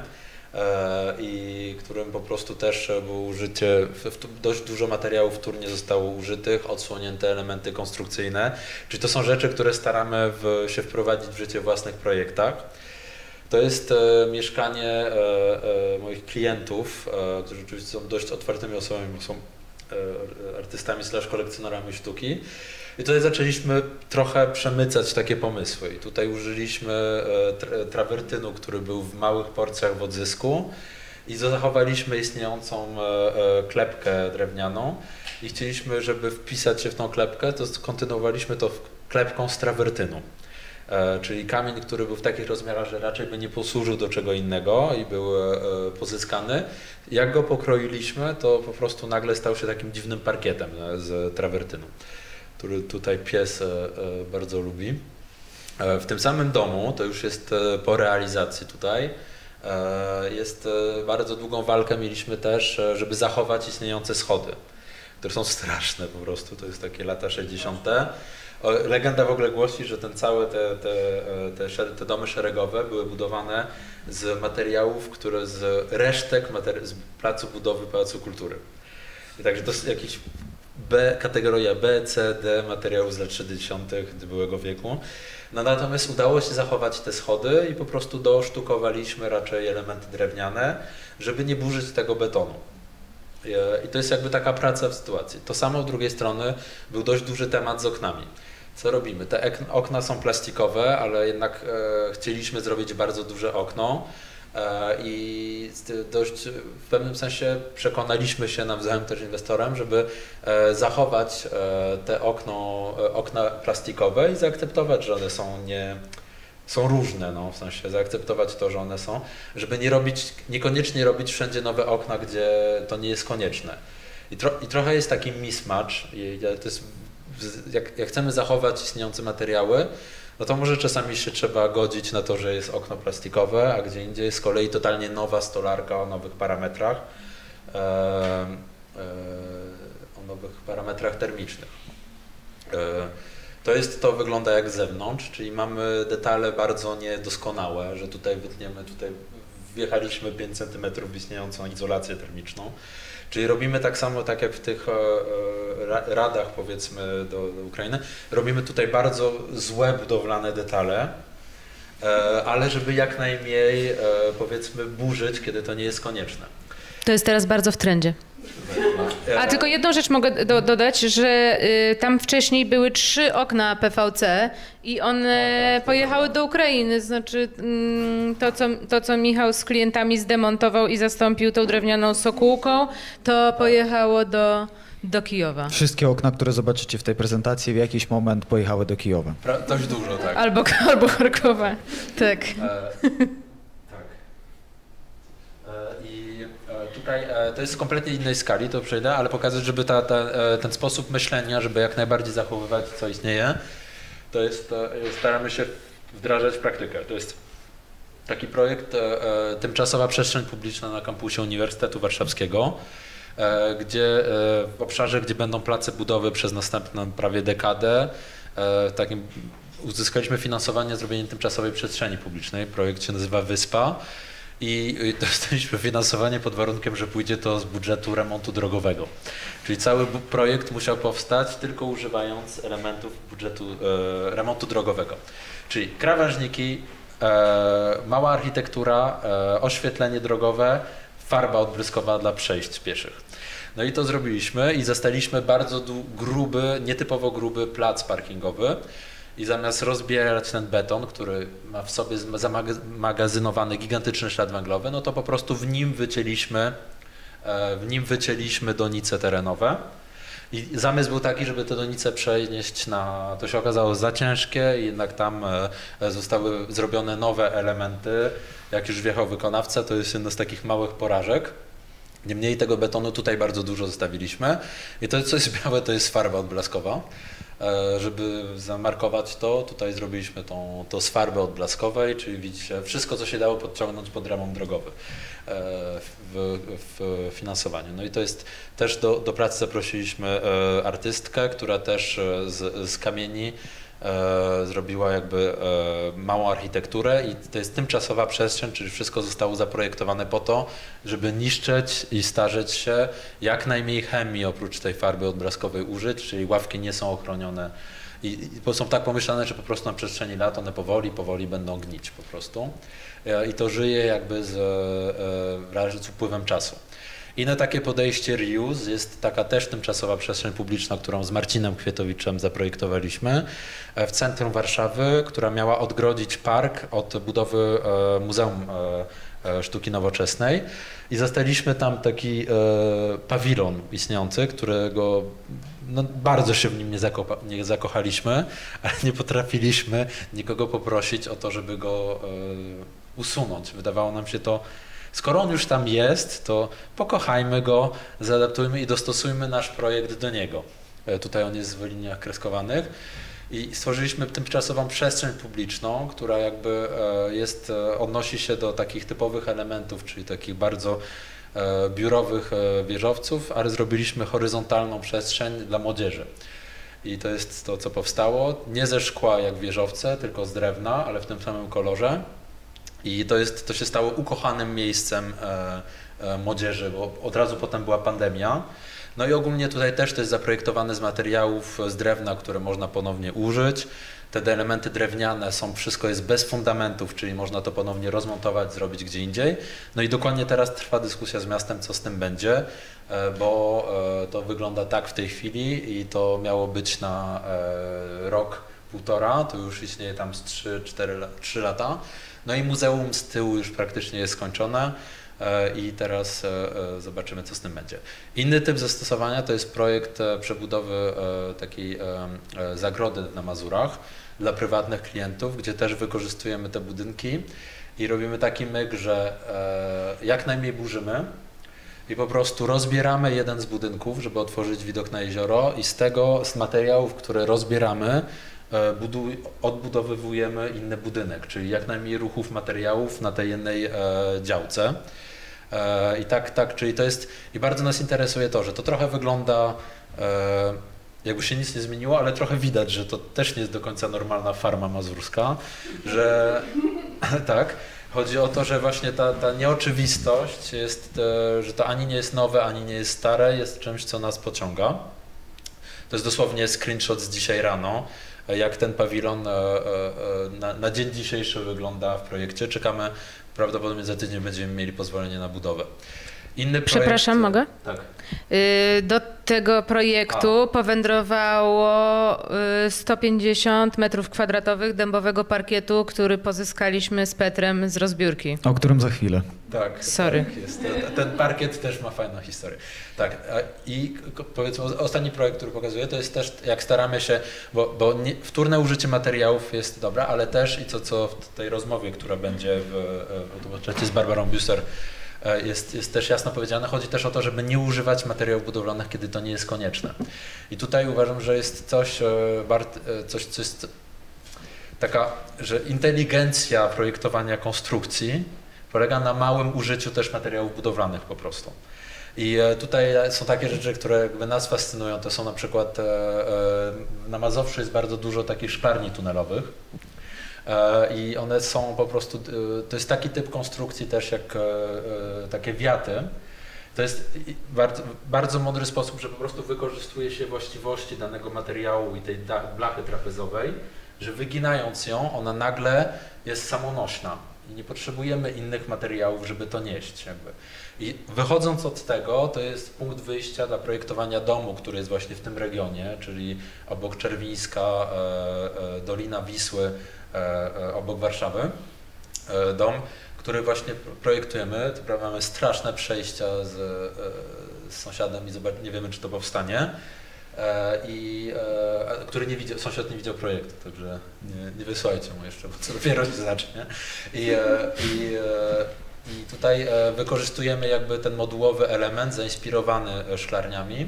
I którym po prostu też było użycie, dość dużo materiałów wtórnie zostało użytych, odsłonięte elementy konstrukcyjne, czyli to są rzeczy, które staramy się wprowadzić w życie w własnych projektach. To jest mieszkanie moich klientów, którzy oczywiście są dość otwartymi osobami, bo są artystami / kolekcjonerami sztuki. I tutaj zaczęliśmy trochę przemycać takie pomysły. I tutaj użyliśmy trawertynu, który był w małych porcjach w odzysku i zachowaliśmy istniejącą klepkę drewnianą i chcieliśmy, żeby wpisać się w tą klepkę, to kontynuowaliśmy to klepką z trawertynu. Czyli kamień, który był w takich rozmiarach, że raczej by nie posłużył do czego innego i był pozyskany. Jak go pokroiliśmy, to po prostu nagle stał się takim dziwnym parkietem z trawertynu, który tutaj pies bardzo lubi. W tym samym domu, to już jest po realizacji tutaj, jest bardzo długą walkę mieliśmy też, żeby zachować istniejące schody, które są straszne po prostu, to jest takie lata 60. Legenda w ogóle głosi, że te domy szeregowe były budowane z materiałów, które z resztek z placu budowy Pałacu Kultury. I także to jest jakiś kategoria B, C, D materiałów z lat 60. byłego wieku. No, natomiast udało się zachować te schody i po prostu dosztukowaliśmy raczej elementy drewniane, żeby nie burzyć tego betonu. I to jest jakby taka praca w sytuacji. To samo z drugiej strony był dość duży temat z oknami. Co robimy? Te okna są plastikowe, ale jednak chcieliśmy zrobić bardzo duże okno i dość w pewnym sensie przekonaliśmy się nawzajem też inwestorem, żeby zachować te okna plastikowe i zaakceptować, że one są różne, no, w sensie zaakceptować to, że one są, żeby niekoniecznie robić wszędzie nowe okna, gdzie to nie jest konieczne. I trochę jest taki mismatch, to jest, jak chcemy zachować istniejące materiały, no to może czasami się trzeba godzić na to, że jest okno plastikowe, a gdzie indziej z kolei totalnie nowa stolarka o nowych parametrach, termicznych. To wygląda jak z zewnątrz, czyli mamy detale bardzo niedoskonałe, że tutaj wjechaliśmy 5 cm w istniejącą izolację termiczną. Czyli robimy tak samo, tak jak w tych radach, powiedzmy, do Ukrainy, robimy tutaj bardzo złe budowlane detale, ale żeby jak najmniej, powiedzmy, burzyć, kiedy to nie jest konieczne. To jest teraz bardzo w trendzie. A tylko jedną rzecz mogę dodać, że tam wcześniej były 3 okna PVC i one pojechały do Ukrainy. Znaczy to, co Michał z klientami zdemontował i zastąpił tą drewnianą sokółką, to pojechało do Kijowa. Wszystkie okna, które zobaczycie w tej prezentacji, w jakiś moment pojechały do Kijowa. Dość dużo, tak. Albo Charkowa, tak. Tutaj to jest z kompletnie innej skali, to przejdę, ale pokazać, żeby ten sposób myślenia, żeby jak najbardziej zachowywać, co istnieje, staramy się wdrażać w praktykę. To jest taki projekt Tymczasowa Przestrzeń Publiczna na kampusie Uniwersytetu Warszawskiego, gdzie w obszarze, gdzie będą place budowy przez następną prawie dekadę, uzyskaliśmy finansowanie zrobienia tymczasowej przestrzeni publicznej. Projekt się nazywa Wyspa. I dostaliśmy finansowanie pod warunkiem, że pójdzie to z budżetu remontu drogowego. Czyli cały projekt musiał powstać tylko używając elementów budżetu remontu drogowego. Czyli krawężniki, mała architektura, oświetlenie drogowe, farba odbryskowa dla przejść pieszych. No i to zrobiliśmy i zastaliśmy bardzo nietypowo gruby plac parkingowy. I zamiast rozbierać ten beton, który ma w sobie zamagazynowany gigantyczny ślad węglowy, no to po prostu w nim wycięliśmy donice terenowe. I zamysł był taki, żeby te donice przenieść to się okazało za ciężkie i jednak tam zostały zrobione nowe elementy. Jak już wjechał wykonawca, to jest jedna z takich małych porażek. Niemniej tego betonu tutaj bardzo dużo zostawiliśmy. I to, co jest białe, to jest farba odblaskowa. Żeby zamarkować to, tutaj zrobiliśmy to z farby odblaskowej, czyli widzicie wszystko, co się dało podciągnąć pod remont drogowy w finansowaniu. No i to jest też do pracy zaprosiliśmy artystkę, która też z kamieni zrobiła jakby małą architekturę i to jest tymczasowa przestrzeń, czyli wszystko zostało zaprojektowane po to, żeby niszczyć i starzeć się, jak najmniej chemii oprócz tej farby odblaskowej użyć, czyli ławki nie są ochronione i są tak pomyślane, że po prostu na przestrzeni lat one powoli będą gnić po prostu i to żyje jakby z upływem czasu. Inne takie podejście reuse jest taka też tymczasowa przestrzeń publiczna, którą z Marcinem Kwietowiczem zaprojektowaliśmy w centrum Warszawy, która miała odgrodzić park od budowy Muzeum Sztuki Nowoczesnej i zastaliśmy tam taki pawilon istniejący, którego bardzo się w nim nie zakochaliśmy, ale nie potrafiliśmy nikogo poprosić o to, żeby go usunąć. Wydawało nam się to, skoro on już tam jest, to pokochajmy go, zaadaptujmy i dostosujmy nasz projekt do niego. Tutaj on jest w liniach kreskowanych. I stworzyliśmy tymczasową przestrzeń publiczną, która jakby odnosi się do takich typowych elementów, czyli takich bardzo biurowych wieżowców, ale zrobiliśmy horyzontalną przestrzeń dla młodzieży. I to jest to, co powstało, nie ze szkła jak wieżowce, tylko z drewna, ale w tym samym kolorze. I to się stało ukochanym miejscem młodzieży, bo od razu potem była pandemia. No i ogólnie tutaj też to jest zaprojektowane z materiałów z drewna, które można ponownie użyć. Te elementy drewniane wszystko jest bez fundamentów, czyli można to ponownie rozmontować, zrobić gdzie indziej. No i dokładnie teraz trwa dyskusja z miastem, co z tym będzie, bo to wygląda tak w tej chwili i to miało być na rok, półtora, to już istnieje tam z 3 lata. No i muzeum z tyłu już praktycznie jest skończone. I teraz zobaczymy, co z tym będzie. Inny typ zastosowania to jest projekt przebudowy takiej zagrody na Mazurach dla prywatnych klientów, gdzie też wykorzystujemy te budynki i robimy taki myk, że jak najmniej burzymy i po prostu rozbieramy jeden z budynków, żeby otworzyć widok na jezioro i z materiałów, które rozbieramy, odbudowywujemy inny budynek, czyli jak najmniej ruchów materiałów na tej jednej działce. I tak, czyli to jest, i bardzo nas interesuje to, że to trochę wygląda, jakby się nic nie zmieniło, ale trochę widać, że to też nie jest do końca normalna farma mazurska, że tak, chodzi o to, że właśnie ta nieoczywistość jest, że to ani nie jest nowe, ani nie jest stare, jest czymś, co nas pociąga. To jest dosłownie screenshot z dzisiaj rano, jak ten pawilon na dzień dzisiejszy wygląda w projekcie. Czekamy, prawdopodobnie za tydzień będziemy mieli pozwolenie na budowę. Inny Przepraszam, mogę? Tak. Do tego projektu powędrowało 150 metrów kwadratowych dębowego parkietu, który pozyskaliśmy z Petrem z rozbiórki. O którym za chwilę. Tak. Sorry. Tak jest. Ten parkiet też ma fajną historię. Tak. I powiedzmy, ostatni projekt, który pokazuję, to jest też, jak staramy się, bo wtórne użycie materiałów jest dobre, ale też i co w tej rozmowie, która będzie w z Barbarą Büser, jest też jasno powiedziane, chodzi też o to, żeby nie używać materiałów budowlanych, kiedy to nie jest konieczne. I tutaj uważam, że jest coś taka, że inteligencja projektowania konstrukcji polega na małym użyciu też materiałów budowlanych po prostu. I tutaj są takie rzeczy, które jakby nas fascynują, to są na przykład na Mazowszu jest bardzo dużo takich szklarni tunelowych. I one są po prostu, to jest taki typ konstrukcji też jak takie wiaty. To jest bardzo, bardzo mądry sposób, że po prostu wykorzystuje się właściwości danego materiału i tej blachy trapezowej, że wyginając ją, ona nagle jest samonośna i nie potrzebujemy innych materiałów, żeby to nieść jakby. I wychodząc od tego, to jest punkt wyjścia dla projektowania domu, który jest właśnie w tym regionie, czyli obok Czerwińska, Dolina Wisły, obok Warszawy, dom, który właśnie projektujemy. Mamy straszne przejścia z sąsiadem i nie wiemy, czy to powstanie. Który nie widział, sąsiad nie widział projektu, także nie wysyłajcie mu jeszcze, bo co dopiero się zacznie. I tutaj wykorzystujemy jakby ten modułowy element zainspirowany szklarniami.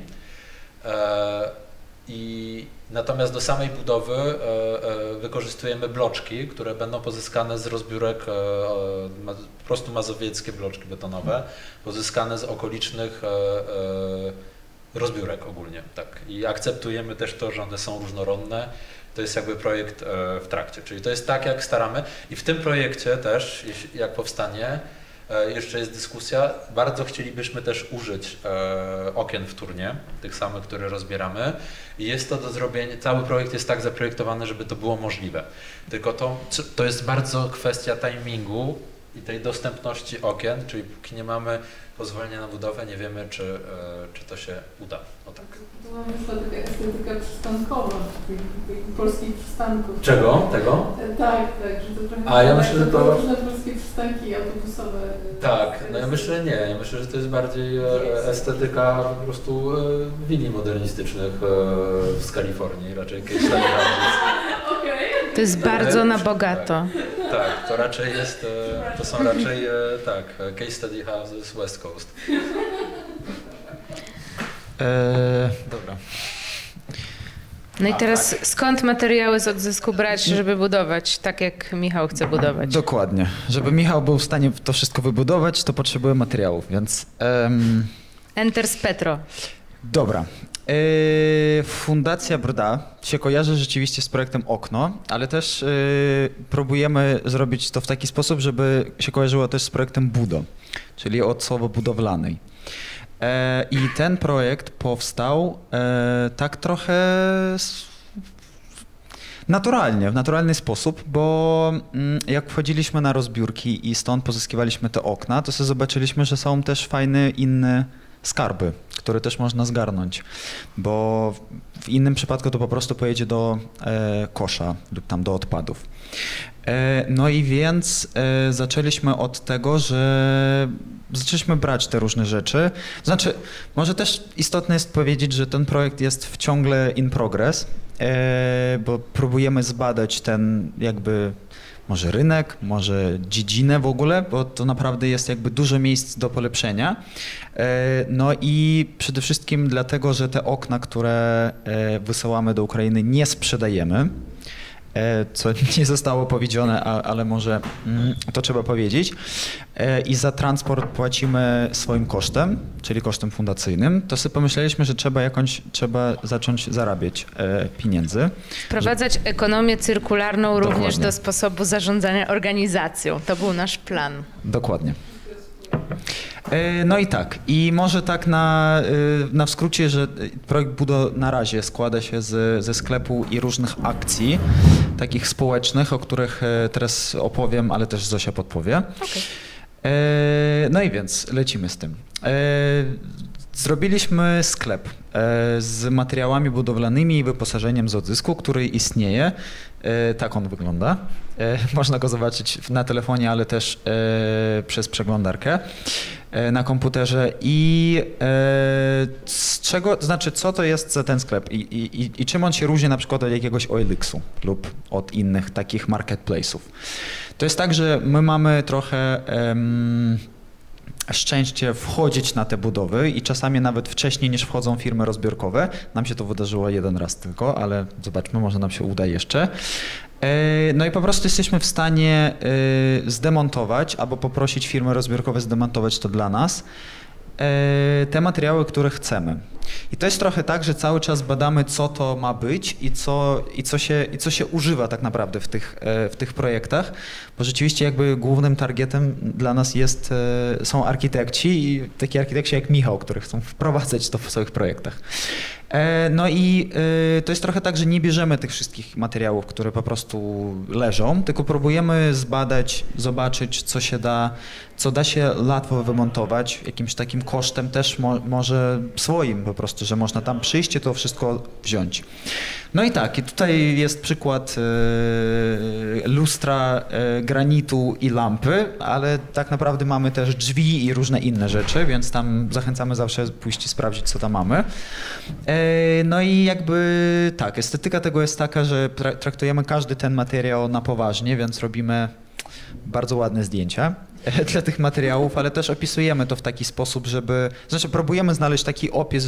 Natomiast do samej budowy wykorzystujemy bloczki, które będą pozyskane z rozbiórek, po prostu mazowieckie bloczki betonowe, pozyskane z okolicznych rozbiórek ogólnie. Tak. I akceptujemy też to, że one są różnorodne. To jest jakby projekt w trakcie, czyli to jest tak, jak staramy. I w tym projekcie też, jak powstanie, jeszcze jest dyskusja, bardzo chcielibyśmy też użyć okien wtórnie, tych samych, które rozbieramy. I jest to do zrobienia, cały projekt jest tak zaprojektowany, żeby to było możliwe. Tylko to jest bardzo kwestia timingu i tej dostępności okien, czyli póki nie mamy pozwolenia na budowę, nie wiemy, czy to się uda. No tak. Tu mamy już taka estetyka przystankowa, polskich przystanków. Czego? Tego? Tak, że to trochę... A ja myślę, że to... różne polskie przystanki autobusowe. Tak, no ja myślę, że nie. Ja myślę, że to jest bardziej estetyka po prostu willi modernistycznych z Kalifornii, raczej case study houses. To jest bardzo na bogato. Tak, to raczej jest, to są raczej, case study houses West Coast. Dobra. No i teraz skąd materiały z odzysku brać, żeby budować tak, jak Michał chce budować? Dokładnie. Żeby Michał był w stanie to wszystko wybudować, to potrzebuje materiałów, więc... Enter z Petro. Dobra. Fundacja Brda się kojarzy rzeczywiście z projektem Okno, ale też próbujemy zrobić to w taki sposób, żeby się kojarzyło też z projektem Budo, czyli od słowa budowlanej. I ten projekt powstał tak trochę naturalnie, w naturalny sposób, bo jak wchodziliśmy na rozbiórki i stąd pozyskiwaliśmy te okna, to sobie zobaczyliśmy, że są też fajne inne skarby, które też można zgarnąć, bo w innym przypadku to po prostu pojedzie do kosza lub tam do odpadów. No i więc zaczęliśmy od tego, że zaczęliśmy brać te różne rzeczy. Znaczy, może też istotne jest powiedzieć, że ten projekt jest ciągle in progress, bo próbujemy zbadać ten jakby może rynek, może dziedzinę w ogóle, bo to naprawdę jest jakby dużo miejsc do polepszenia. No i przede wszystkim dlatego, że te okna, które wysyłamy do Ukrainy, nie sprzedajemy, co nie zostało powiedziane, ale może to trzeba powiedzieć. I za transport płacimy swoim kosztem, czyli kosztem fundacyjnym. To sobie pomyśleliśmy, że trzeba zacząć zarabiać pieniędzy. Wprowadzać ekonomię cyrkularną również Dokładnie. do sposobu zarządzania organizacją. To był nasz plan. Dokładnie. No i tak, i może tak na w skrócie, że projekt Budo na razie składa się ze sklepu i różnych akcji, takich społecznych, o których teraz opowiem, ale też Zosia podpowie. Okay. No i więc lecimy z tym. Zrobiliśmy sklep z materiałami budowlanymi i wyposażeniem z odzysku, który istnieje. Tak on wygląda. Można go zobaczyć na telefonie, ale też przez przeglądarkę na komputerze. I z czego, to znaczy co to jest za ten sklep i czym on się różni na przykład od jakiegoś OLX-u lub od innych takich marketplace'ów. To jest tak, że my mamy trochę szczęście wchodzić na te budowy i czasami nawet wcześniej niż wchodzą firmy rozbiórkowe. Nam się to wydarzyło jeden raz tylko, ale zobaczmy, może nam się uda jeszcze. No i po prostu jesteśmy w stanie zdemontować albo poprosić firmy rozbiórkowe zdemontować to dla nas, te materiały, które chcemy. I to jest trochę tak, że cały czas badamy, co to ma być i co się używa tak naprawdę w tych projektach, bo rzeczywiście jakby głównym targetem dla nas są architekci i taki architekci jak Michał, którzy chcą wprowadzać to w swoich projektach. No i to jest trochę tak, że nie bierzemy tych wszystkich materiałów, które po prostu leżą, tylko próbujemy zbadać, zobaczyć, co da się łatwo wymontować, jakimś takim kosztem też może swoim po prostu, że można tam przyjść i to wszystko wziąć. No i tak, i tutaj jest przykład lustra, granitu i lampy, ale tak naprawdę mamy też drzwi i różne inne rzeczy, więc tam zachęcamy zawsze pójść i sprawdzić, co tam mamy. No i jakby tak, estetyka tego jest taka, że traktujemy każdy ten materiał na poważnie, więc robimy bardzo ładne zdjęcia dla tych materiałów, ale też opisujemy to w taki sposób, znaczy próbujemy znaleźć taki opis,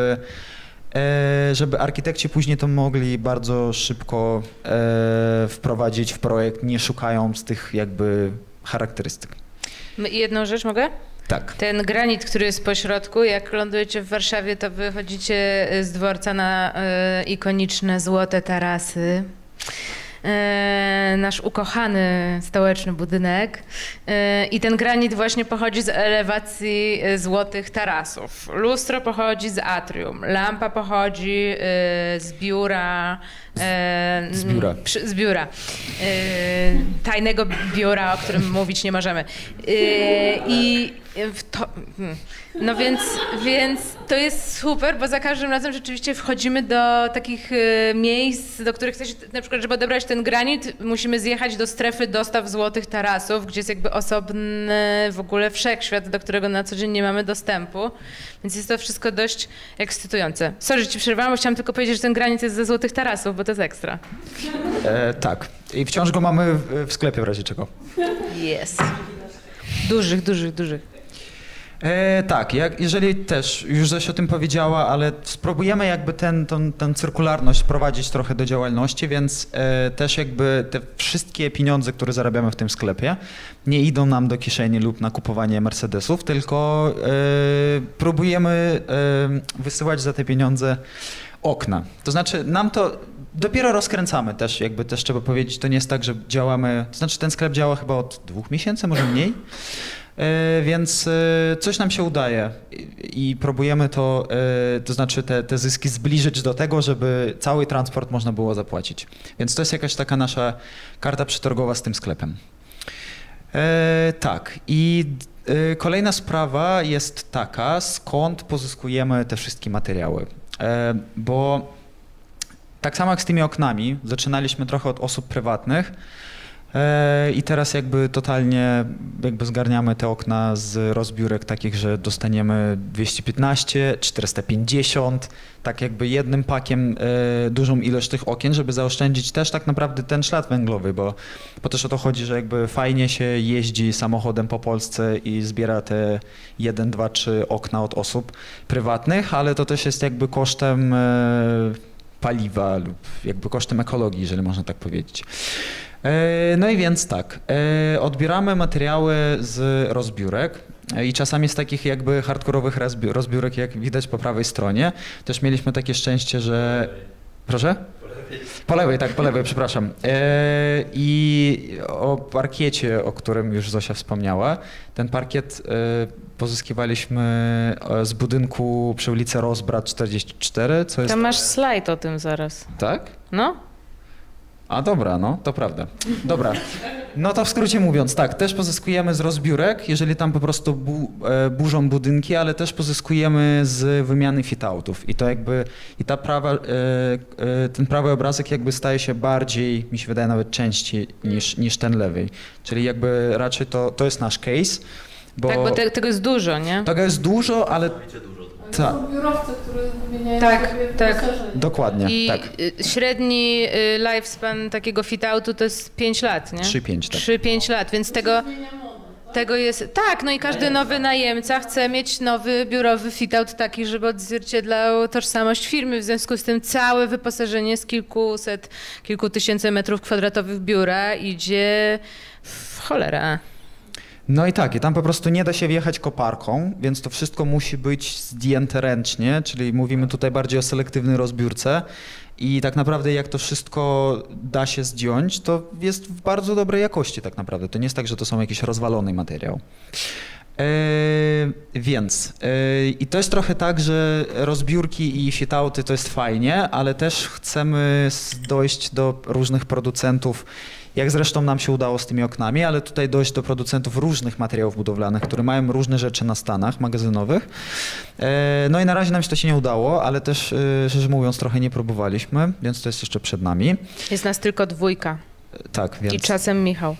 żeby architekci później to mogli bardzo szybko wprowadzić w projekt, nie szukając tych jakby charakterystyk. Jedną rzecz mogę? Tak. Ten granit, który jest po środku, jak lądujecie w Warszawie, to wychodzicie z dworca na ikoniczne złote tarasy. nasz ukochany stołeczny budynek. I ten granit właśnie pochodzi z elewacji złotych tarasów. Lustro pochodzi z atrium, lampa pochodzi z biura. Z biura. Tajnego biura, o którym mówić nie możemy. No więc to jest super, bo za każdym razem rzeczywiście wchodzimy do takich miejsc, do których chcesz, na przykład, żeby odebrać ten granit, musimy zjechać do strefy dostaw złotych tarasów, gdzie jest jakby osobny w ogóle wszechświat, do którego na co dzień nie mamy dostępu. Więc jest to wszystko dość ekscytujące. Sorry, że ci przerwałam, bo chciałam tylko powiedzieć, że ten granit jest ze złotych tarasów, bo to jest ekstra. Tak. I wciąż go mamy w sklepie w razie czego. Jest. Dużych. Tak, jeżeli też, już Zosia o tym powiedziała, ale spróbujemy jakby tę cyrkularność wprowadzić trochę do działalności, więc też jakby te wszystkie pieniądze, które zarabiamy w tym sklepie, nie idą nam do kieszeni lub na kupowanie Mercedesów, tylko próbujemy wysyłać za te pieniądze okna. To znaczy nam to dopiero rozkręcamy też, jakby też trzeba powiedzieć, to nie jest tak, że działamy, to znaczy ten sklep działa chyba od 2 miesięcy, może mniej. Więc coś nam się udaje i próbujemy to znaczy te zyski zbliżyć do tego, żeby cały transport można było zapłacić. Więc to jest jakaś taka nasza karta przetargowa z tym sklepem. Tak, i kolejna sprawa jest taka, skąd pozyskujemy te wszystkie materiały. Bo tak samo jak z tymi oknami, zaczynaliśmy trochę od osób prywatnych, i teraz jakby totalnie zgarniamy te okna z rozbiórek takich, że dostaniemy 215, 450, tak jakby jednym pakiem dużą ilość tych okien, żeby zaoszczędzić też tak naprawdę ten ślad węglowy, bo też o to chodzi, że jakby fajnie się jeździ samochodem po Polsce i zbiera te 1, 2, 3 okna od osób prywatnych, ale to też jest jakby kosztem paliwa lub jakby kosztem ekologii, jeżeli można tak powiedzieć. No i więc tak, odbieramy materiały z rozbiórek i czasami z takich jakby hardkorowych rozbiórek, jak widać po prawej stronie. Też mieliśmy takie szczęście, że... Proszę? Po lewej, przepraszam. I o parkiecie, o którym już Zosia wspomniała. Ten parkiet pozyskiwaliśmy z budynku przy ulicy Rozbrat 44, co jest... To masz slajd o tym zaraz. Tak? No. A dobra, no to prawda. Dobra, no to w skrócie mówiąc, tak, też pozyskujemy z rozbiórek, jeżeli tam po prostu burzą budynki, ale też pozyskujemy z wymiany fit-outów i to jakby, i ten prawy obrazek jakby staje się bardziej, mi się wydaje nawet częściej niż ten lewy, czyli jakby raczej to jest nasz case. Bo tego jest dużo, nie? Tego jest dużo, ale... Tak. Są biurowce, które wymieniają tak. Dokładnie, i tak. Średni lifespan takiego fit-outu to jest 5 lat, nie? 3-5, tak. 3-5 lat, więc tego jest... Tak, no i każdy nowy najemca chce mieć nowy biurowy fit-out taki, żeby odzwierciedlał tożsamość firmy. W związku z tym całe wyposażenie z kilku tysięcy metrów kwadratowych biura idzie w cholerę. No i tak, i tam po prostu nie da się wjechać koparką, więc to wszystko musi być zdjęte ręcznie, czyli mówimy tutaj bardziej o selektywnej rozbiórce i tak naprawdę jak to wszystko da się zdjąć, to jest w bardzo dobrej jakości tak naprawdę. To nie jest tak, że to są jakiś rozwalony materiał. I to jest trochę tak, że rozbiórki i fit-outy to jest fajnie, ale też chcemy dojść do różnych producentów, jak zresztą nam się udało z tymi oknami, ale tutaj dojść do producentów różnych materiałów budowlanych, które mają różne rzeczy na stanach magazynowych. No i na razie nam się to się nie udało, ale też szczerze mówiąc trochę nie próbowaliśmy, więc to jest jeszcze przed nami. Jest nas tylko 2. Tak, więc... I czasem Michał.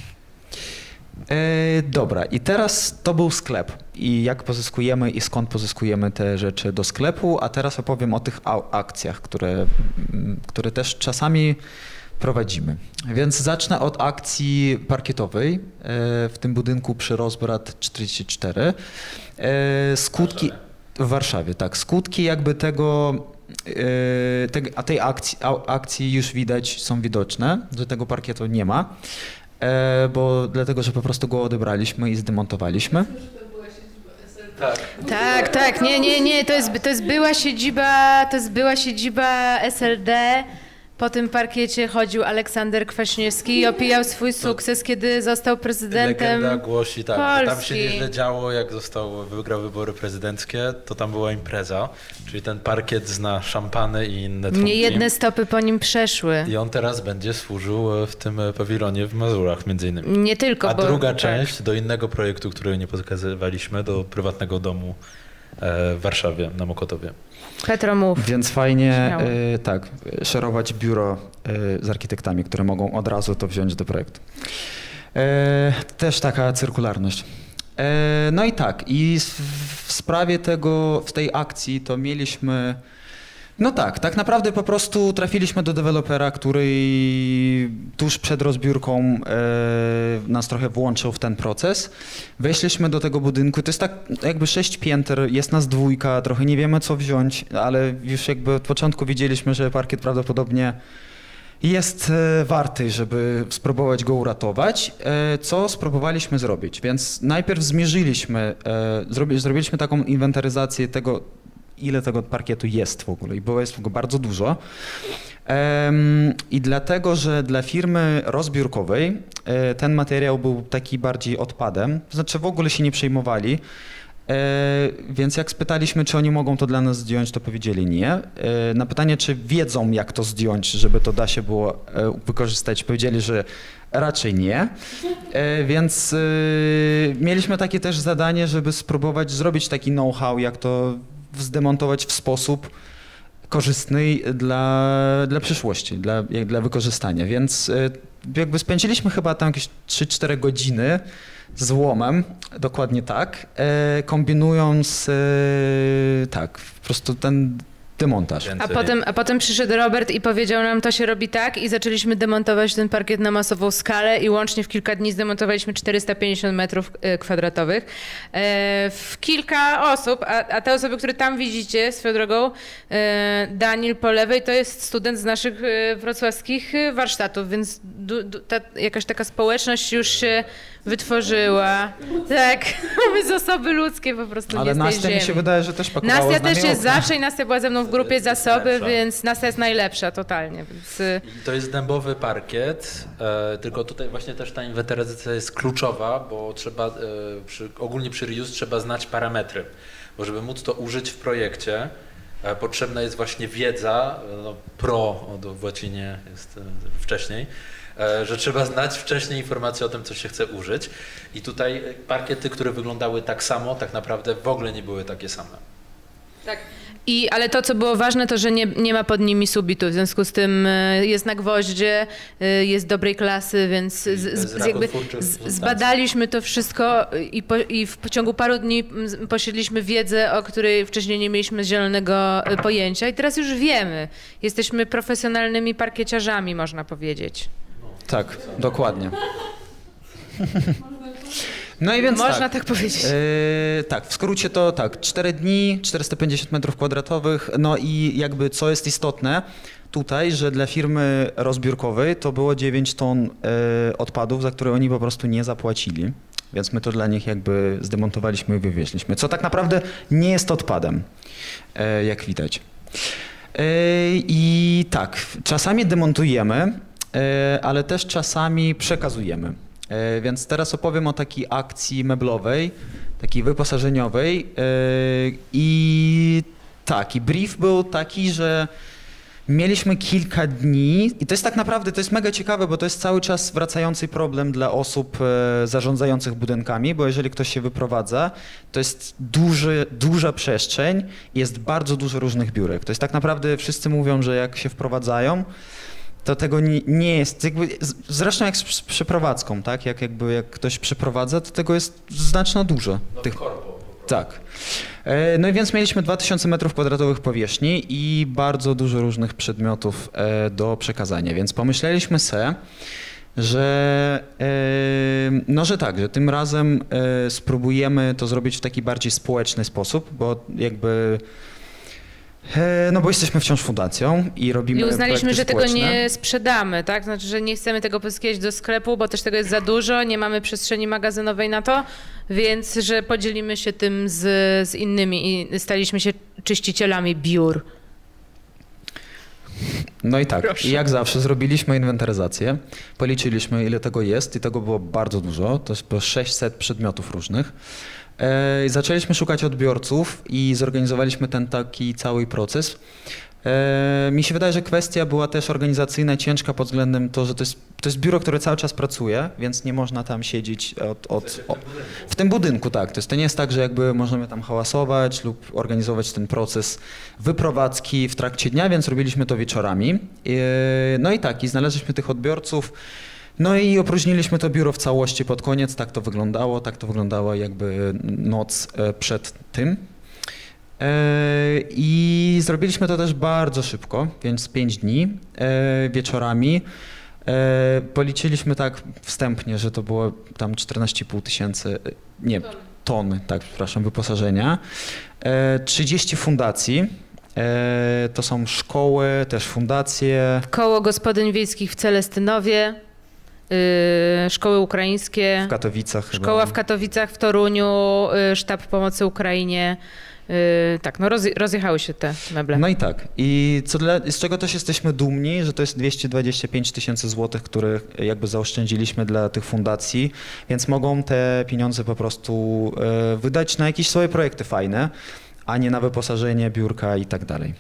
Dobra, i teraz to był sklep i jak pozyskujemy i skąd pozyskujemy te rzeczy do sklepu, a teraz opowiem o tych akcjach, które też czasami prowadzimy. Więc zacznę od akcji parkietowej w tym budynku przy Rozbrat 44. Skutki w Warszawie, tak. Skutki jakby tej akcji już widać, są widoczne, że tego parkietu nie ma, dlatego, że po prostu go odebraliśmy i zdemontowaliśmy. Tak, nie, to jest była siedziba SLD. Po tym parkiecie chodził Aleksander Kwaśniewski i opijał swój sukces, kiedy został prezydentem Legenda głosi, tak, Polski. tam się nieźle działo, jak wygrał wybory prezydenckie, to tam była impreza, czyli ten parkiet zna szampany i inne trunki. Niejedne stopy po nim przeszły. I on teraz będzie służył w tym pawilonie w Mazurach między innymi. Nie tylko, A bo... druga część do innego projektu, który nie pokazywaliśmy, do prywatnego domu w Warszawie, na Mokotowie. Petro, mów. Więc fajnie, Śmiało. tak, szerować biuro z architektami, które mogą od razu to wziąć do projektu. Też taka cyrkularność. No i tak, i w sprawie tego, w tej akcji to mieliśmy, no tak naprawdę po prostu trafiliśmy do dewelopera, który tuż przed rozbiórką nas trochę włączył w ten proces. Weszliśmy do tego budynku, to jest tak jakby 6 pięter, jest nas 2, trochę nie wiemy co wziąć, ale już jakby od początku widzieliśmy, że parkiet prawdopodobnie jest warty, żeby spróbować go uratować, co spróbowaliśmy zrobić. Więc najpierw zrobiliśmy taką inwentaryzację tego, ile tego parkietu jest w ogóle i jest go bardzo dużo. I dlatego, że dla firmy rozbiórkowej ten materiał był taki bardziej odpadem, to znaczy w ogóle się nie przejmowali, więc jak spytaliśmy, czy oni mogą to dla nas zdjąć, to powiedzieli nie. Na pytanie, czy wiedzą, jak to zdjąć, żeby to da się było wykorzystać, powiedzieli, że raczej nie. Więc mieliśmy takie też zadanie, żeby spróbować zrobić taki know-how, jak to zdemontować w sposób korzystny dla przyszłości, dla wykorzystania. Więc jakby spędziliśmy chyba tam jakieś 3-4 godziny z łomem, dokładnie tak, kombinując tak, po prostu ten demontaż. A potem przyszedł Robert i powiedział nam, to się robi tak i zaczęliśmy demontować ten parkiet na masową skalę i łącznie w kilka dni zdemontowaliśmy 450 metrów kwadratowych. W kilka osób, a te osoby, które tam widzicie swoją drogą, Daniel po lewej, to jest student z naszych wrocławskich warsztatów, więc jakaś taka społeczność już się wytworzyła. Tak, my zasoby ludzkie po prostu nie z tej ziemi. Ale Nastia mi się wydaje, że też pakowało Nastia też jest okna. zawsze i Nastia była ze mną w grupie zasoby, więc Nastia jest najlepsza totalnie. Więc... I to jest dębowy parkiet, tylko tutaj właśnie też ta inwentaryzacja jest kluczowa, bo trzeba, ogólnie przy reuse trzeba znać parametry, bo żeby móc to użyć w projekcie, potrzebna jest właśnie wiedza, w łacinie jest wcześniej, że trzeba znać wcześniej informacje o tym, co się chce użyć. I tutaj parkiety, które wyglądały tak samo, tak naprawdę w ogóle nie były takie same. Tak. Ale to, co było ważne, to, że nie ma pod nimi subitu, w związku z tym jest na gwoździe, jest dobrej klasy, więc zbadaliśmy to wszystko i w ciągu paru dni posiedliśmy wiedzę, o której wcześniej nie mieliśmy zielonego pojęcia i teraz już wiemy. Jesteśmy profesjonalnymi parkieciarzami, można powiedzieć. Tak, dokładnie. No i więc można tak powiedzieć. Tak, w skrócie to tak, 4 dni, 450 metrów kwadratowych, no i jakby co jest istotne tutaj, że dla firmy rozbiórkowej to było 9 ton odpadów, za które oni po prostu nie zapłacili, więc my to dla nich jakby zdemontowaliśmy i wywieźliśmy, co tak naprawdę nie jest odpadem, jak widać. I tak, czasami demontujemy, ale też czasami przekazujemy. Więc teraz opowiem o takiej akcji meblowej, takiej wyposażeniowej i tak, i brief był taki, że mieliśmy kilka dni i to jest tak naprawdę, to jest mega ciekawe, bo to jest cały czas wracający problem dla osób zarządzających budynkami, bo jeżeli ktoś się wyprowadza, to jest duża przestrzeń i jest bardzo dużo różnych biurek. To jest tak naprawdę, wszyscy mówią, że jak się wprowadzają, to tego nie jest, jakby, zresztą jak z przeprowadzką, tak? Jak ktoś przeprowadza, to tego jest znacznie dużo. Tak. No i więc mieliśmy 2000 metrów kwadratowych powierzchni i bardzo dużo różnych przedmiotów do przekazania, więc pomyśleliśmy sobie, że że tym razem spróbujemy to zrobić w taki bardziej społeczny sposób, bo jakby bo jesteśmy wciąż fundacją i robimy I uznaliśmy, że społeczne. tego nie sprzedamy, tak? Znaczy, że nie chcemy tego pozyskiwać do sklepu, bo też tego jest za dużo, nie mamy przestrzeni magazynowej na to, więc że podzielimy się tym z innymi i staliśmy się czyścicielami biur. No i tak, i jak zawsze zrobiliśmy inwentaryzację, policzyliśmy ile tego jest i tego było bardzo dużo, to było 600 przedmiotów różnych. Zaczęliśmy szukać odbiorców i zorganizowaliśmy ten taki cały proces. Mi się wydaje, że kwestia była też organizacyjna, ciężka pod względem to, że to jest biuro, które cały czas pracuje, więc nie można tam siedzieć w tym budynku, tak. To nie jest tak, że jakby możemy tam hałasować lub organizować ten proces wyprowadzki w trakcie dnia, więc robiliśmy to wieczorami. No i tak, i znaleźliśmy tych odbiorców. No i opróżniliśmy to biuro w całości pod koniec, tak to wyglądało jakby noc przed tym. I zrobiliśmy to też bardzo szybko, więc 5 dni wieczorami. Policzyliśmy tak wstępnie, że to było tam 14,5 tysięcy, nie, ton, tak, przepraszam, wyposażenia. 30 fundacji. To są szkoły, też fundacje. Koło Gospodyń Wiejskich w Celestynowie, szkoły ukraińskie. W Katowicach. Szkoła w Katowicach, w Toruniu, sztab pomocy Ukrainie. Tak, no rozjechały się te meble. No i tak. I z czego też jesteśmy dumni, że to jest 225 tysięcy złotych, które jakby zaoszczędziliśmy dla tych fundacji, więc mogą te pieniądze po prostu wydać na jakieś swoje projekty fajne, a nie na wyposażenie, biurka i tak dalej.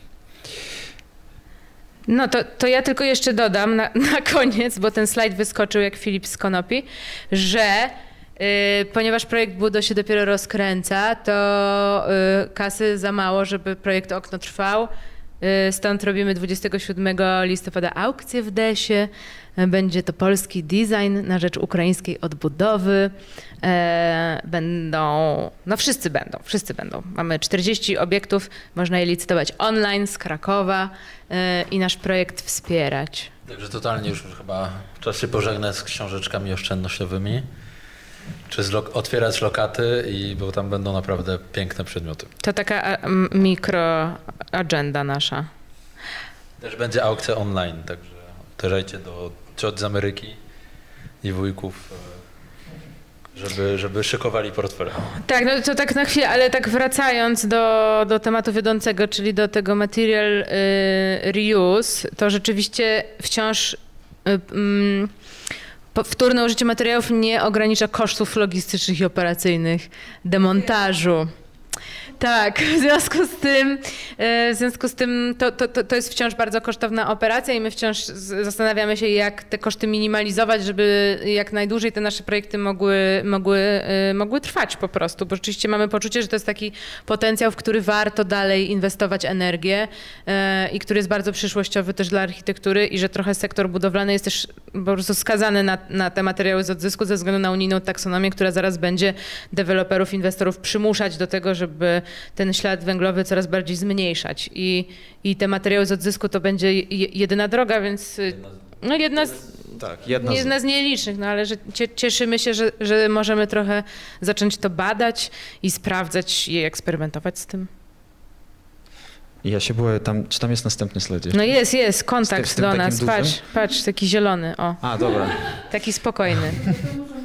No to ja tylko jeszcze dodam na koniec, bo ten slajd wyskoczył jak Filip z Konopi, że ponieważ projekt Budo się dopiero rozkręca, to kasy za mało, żeby projekt Okno trwał. Stąd robimy 27 listopada aukcję w Desie. Będzie to polski design na rzecz ukraińskiej odbudowy. Wszyscy będą. Mamy 40 obiektów, można je licytować online z Krakowa i nasz projekt wspierać. Także totalnie już chyba czas się pożegnać z książeczkami oszczędnościowymi. Czy otwierać lokaty, bo tam będą naprawdę piękne przedmioty. To taka mikroagenda nasza. Też będzie aukcja online, także uderzajcie do ciot z Ameryki i wujków, żeby szykowali portfele. Tak, no to tak na chwilę, ale tak wracając do tematu wiodącego, czyli do tego material reuse, to rzeczywiście wciąż wtórne użycie materiałów nie ogranicza kosztów logistycznych i operacyjnych demontażu. Tak, w związku z tym to jest wciąż bardzo kosztowna operacja i my wciąż zastanawiamy się, jak te koszty minimalizować, żeby jak najdłużej te nasze projekty mogły trwać po prostu, bo rzeczywiście mamy poczucie, że to jest taki potencjał, w który warto dalej inwestować energię i który jest bardzo przyszłościowy też dla architektury i że trochę sektor budowlany jest też po prostu skazany na te materiały z odzysku ze względu na unijną taksonomię, która zaraz będzie deweloperów, inwestorów przymuszać do tego, żeby ten ślad węglowy coraz bardziej zmniejszać i te materiały z odzysku to będzie jedyna droga, więc jedna z nielicznych, no ale że cieszymy się, że możemy trochę zacząć to badać i sprawdzać i eksperymentować z tym. Ja się boję, czy tam jest następny slajd jeszcze? No jest, kontakt do nas, patrz, taki zielony, o. A, dobra. Taki spokojny.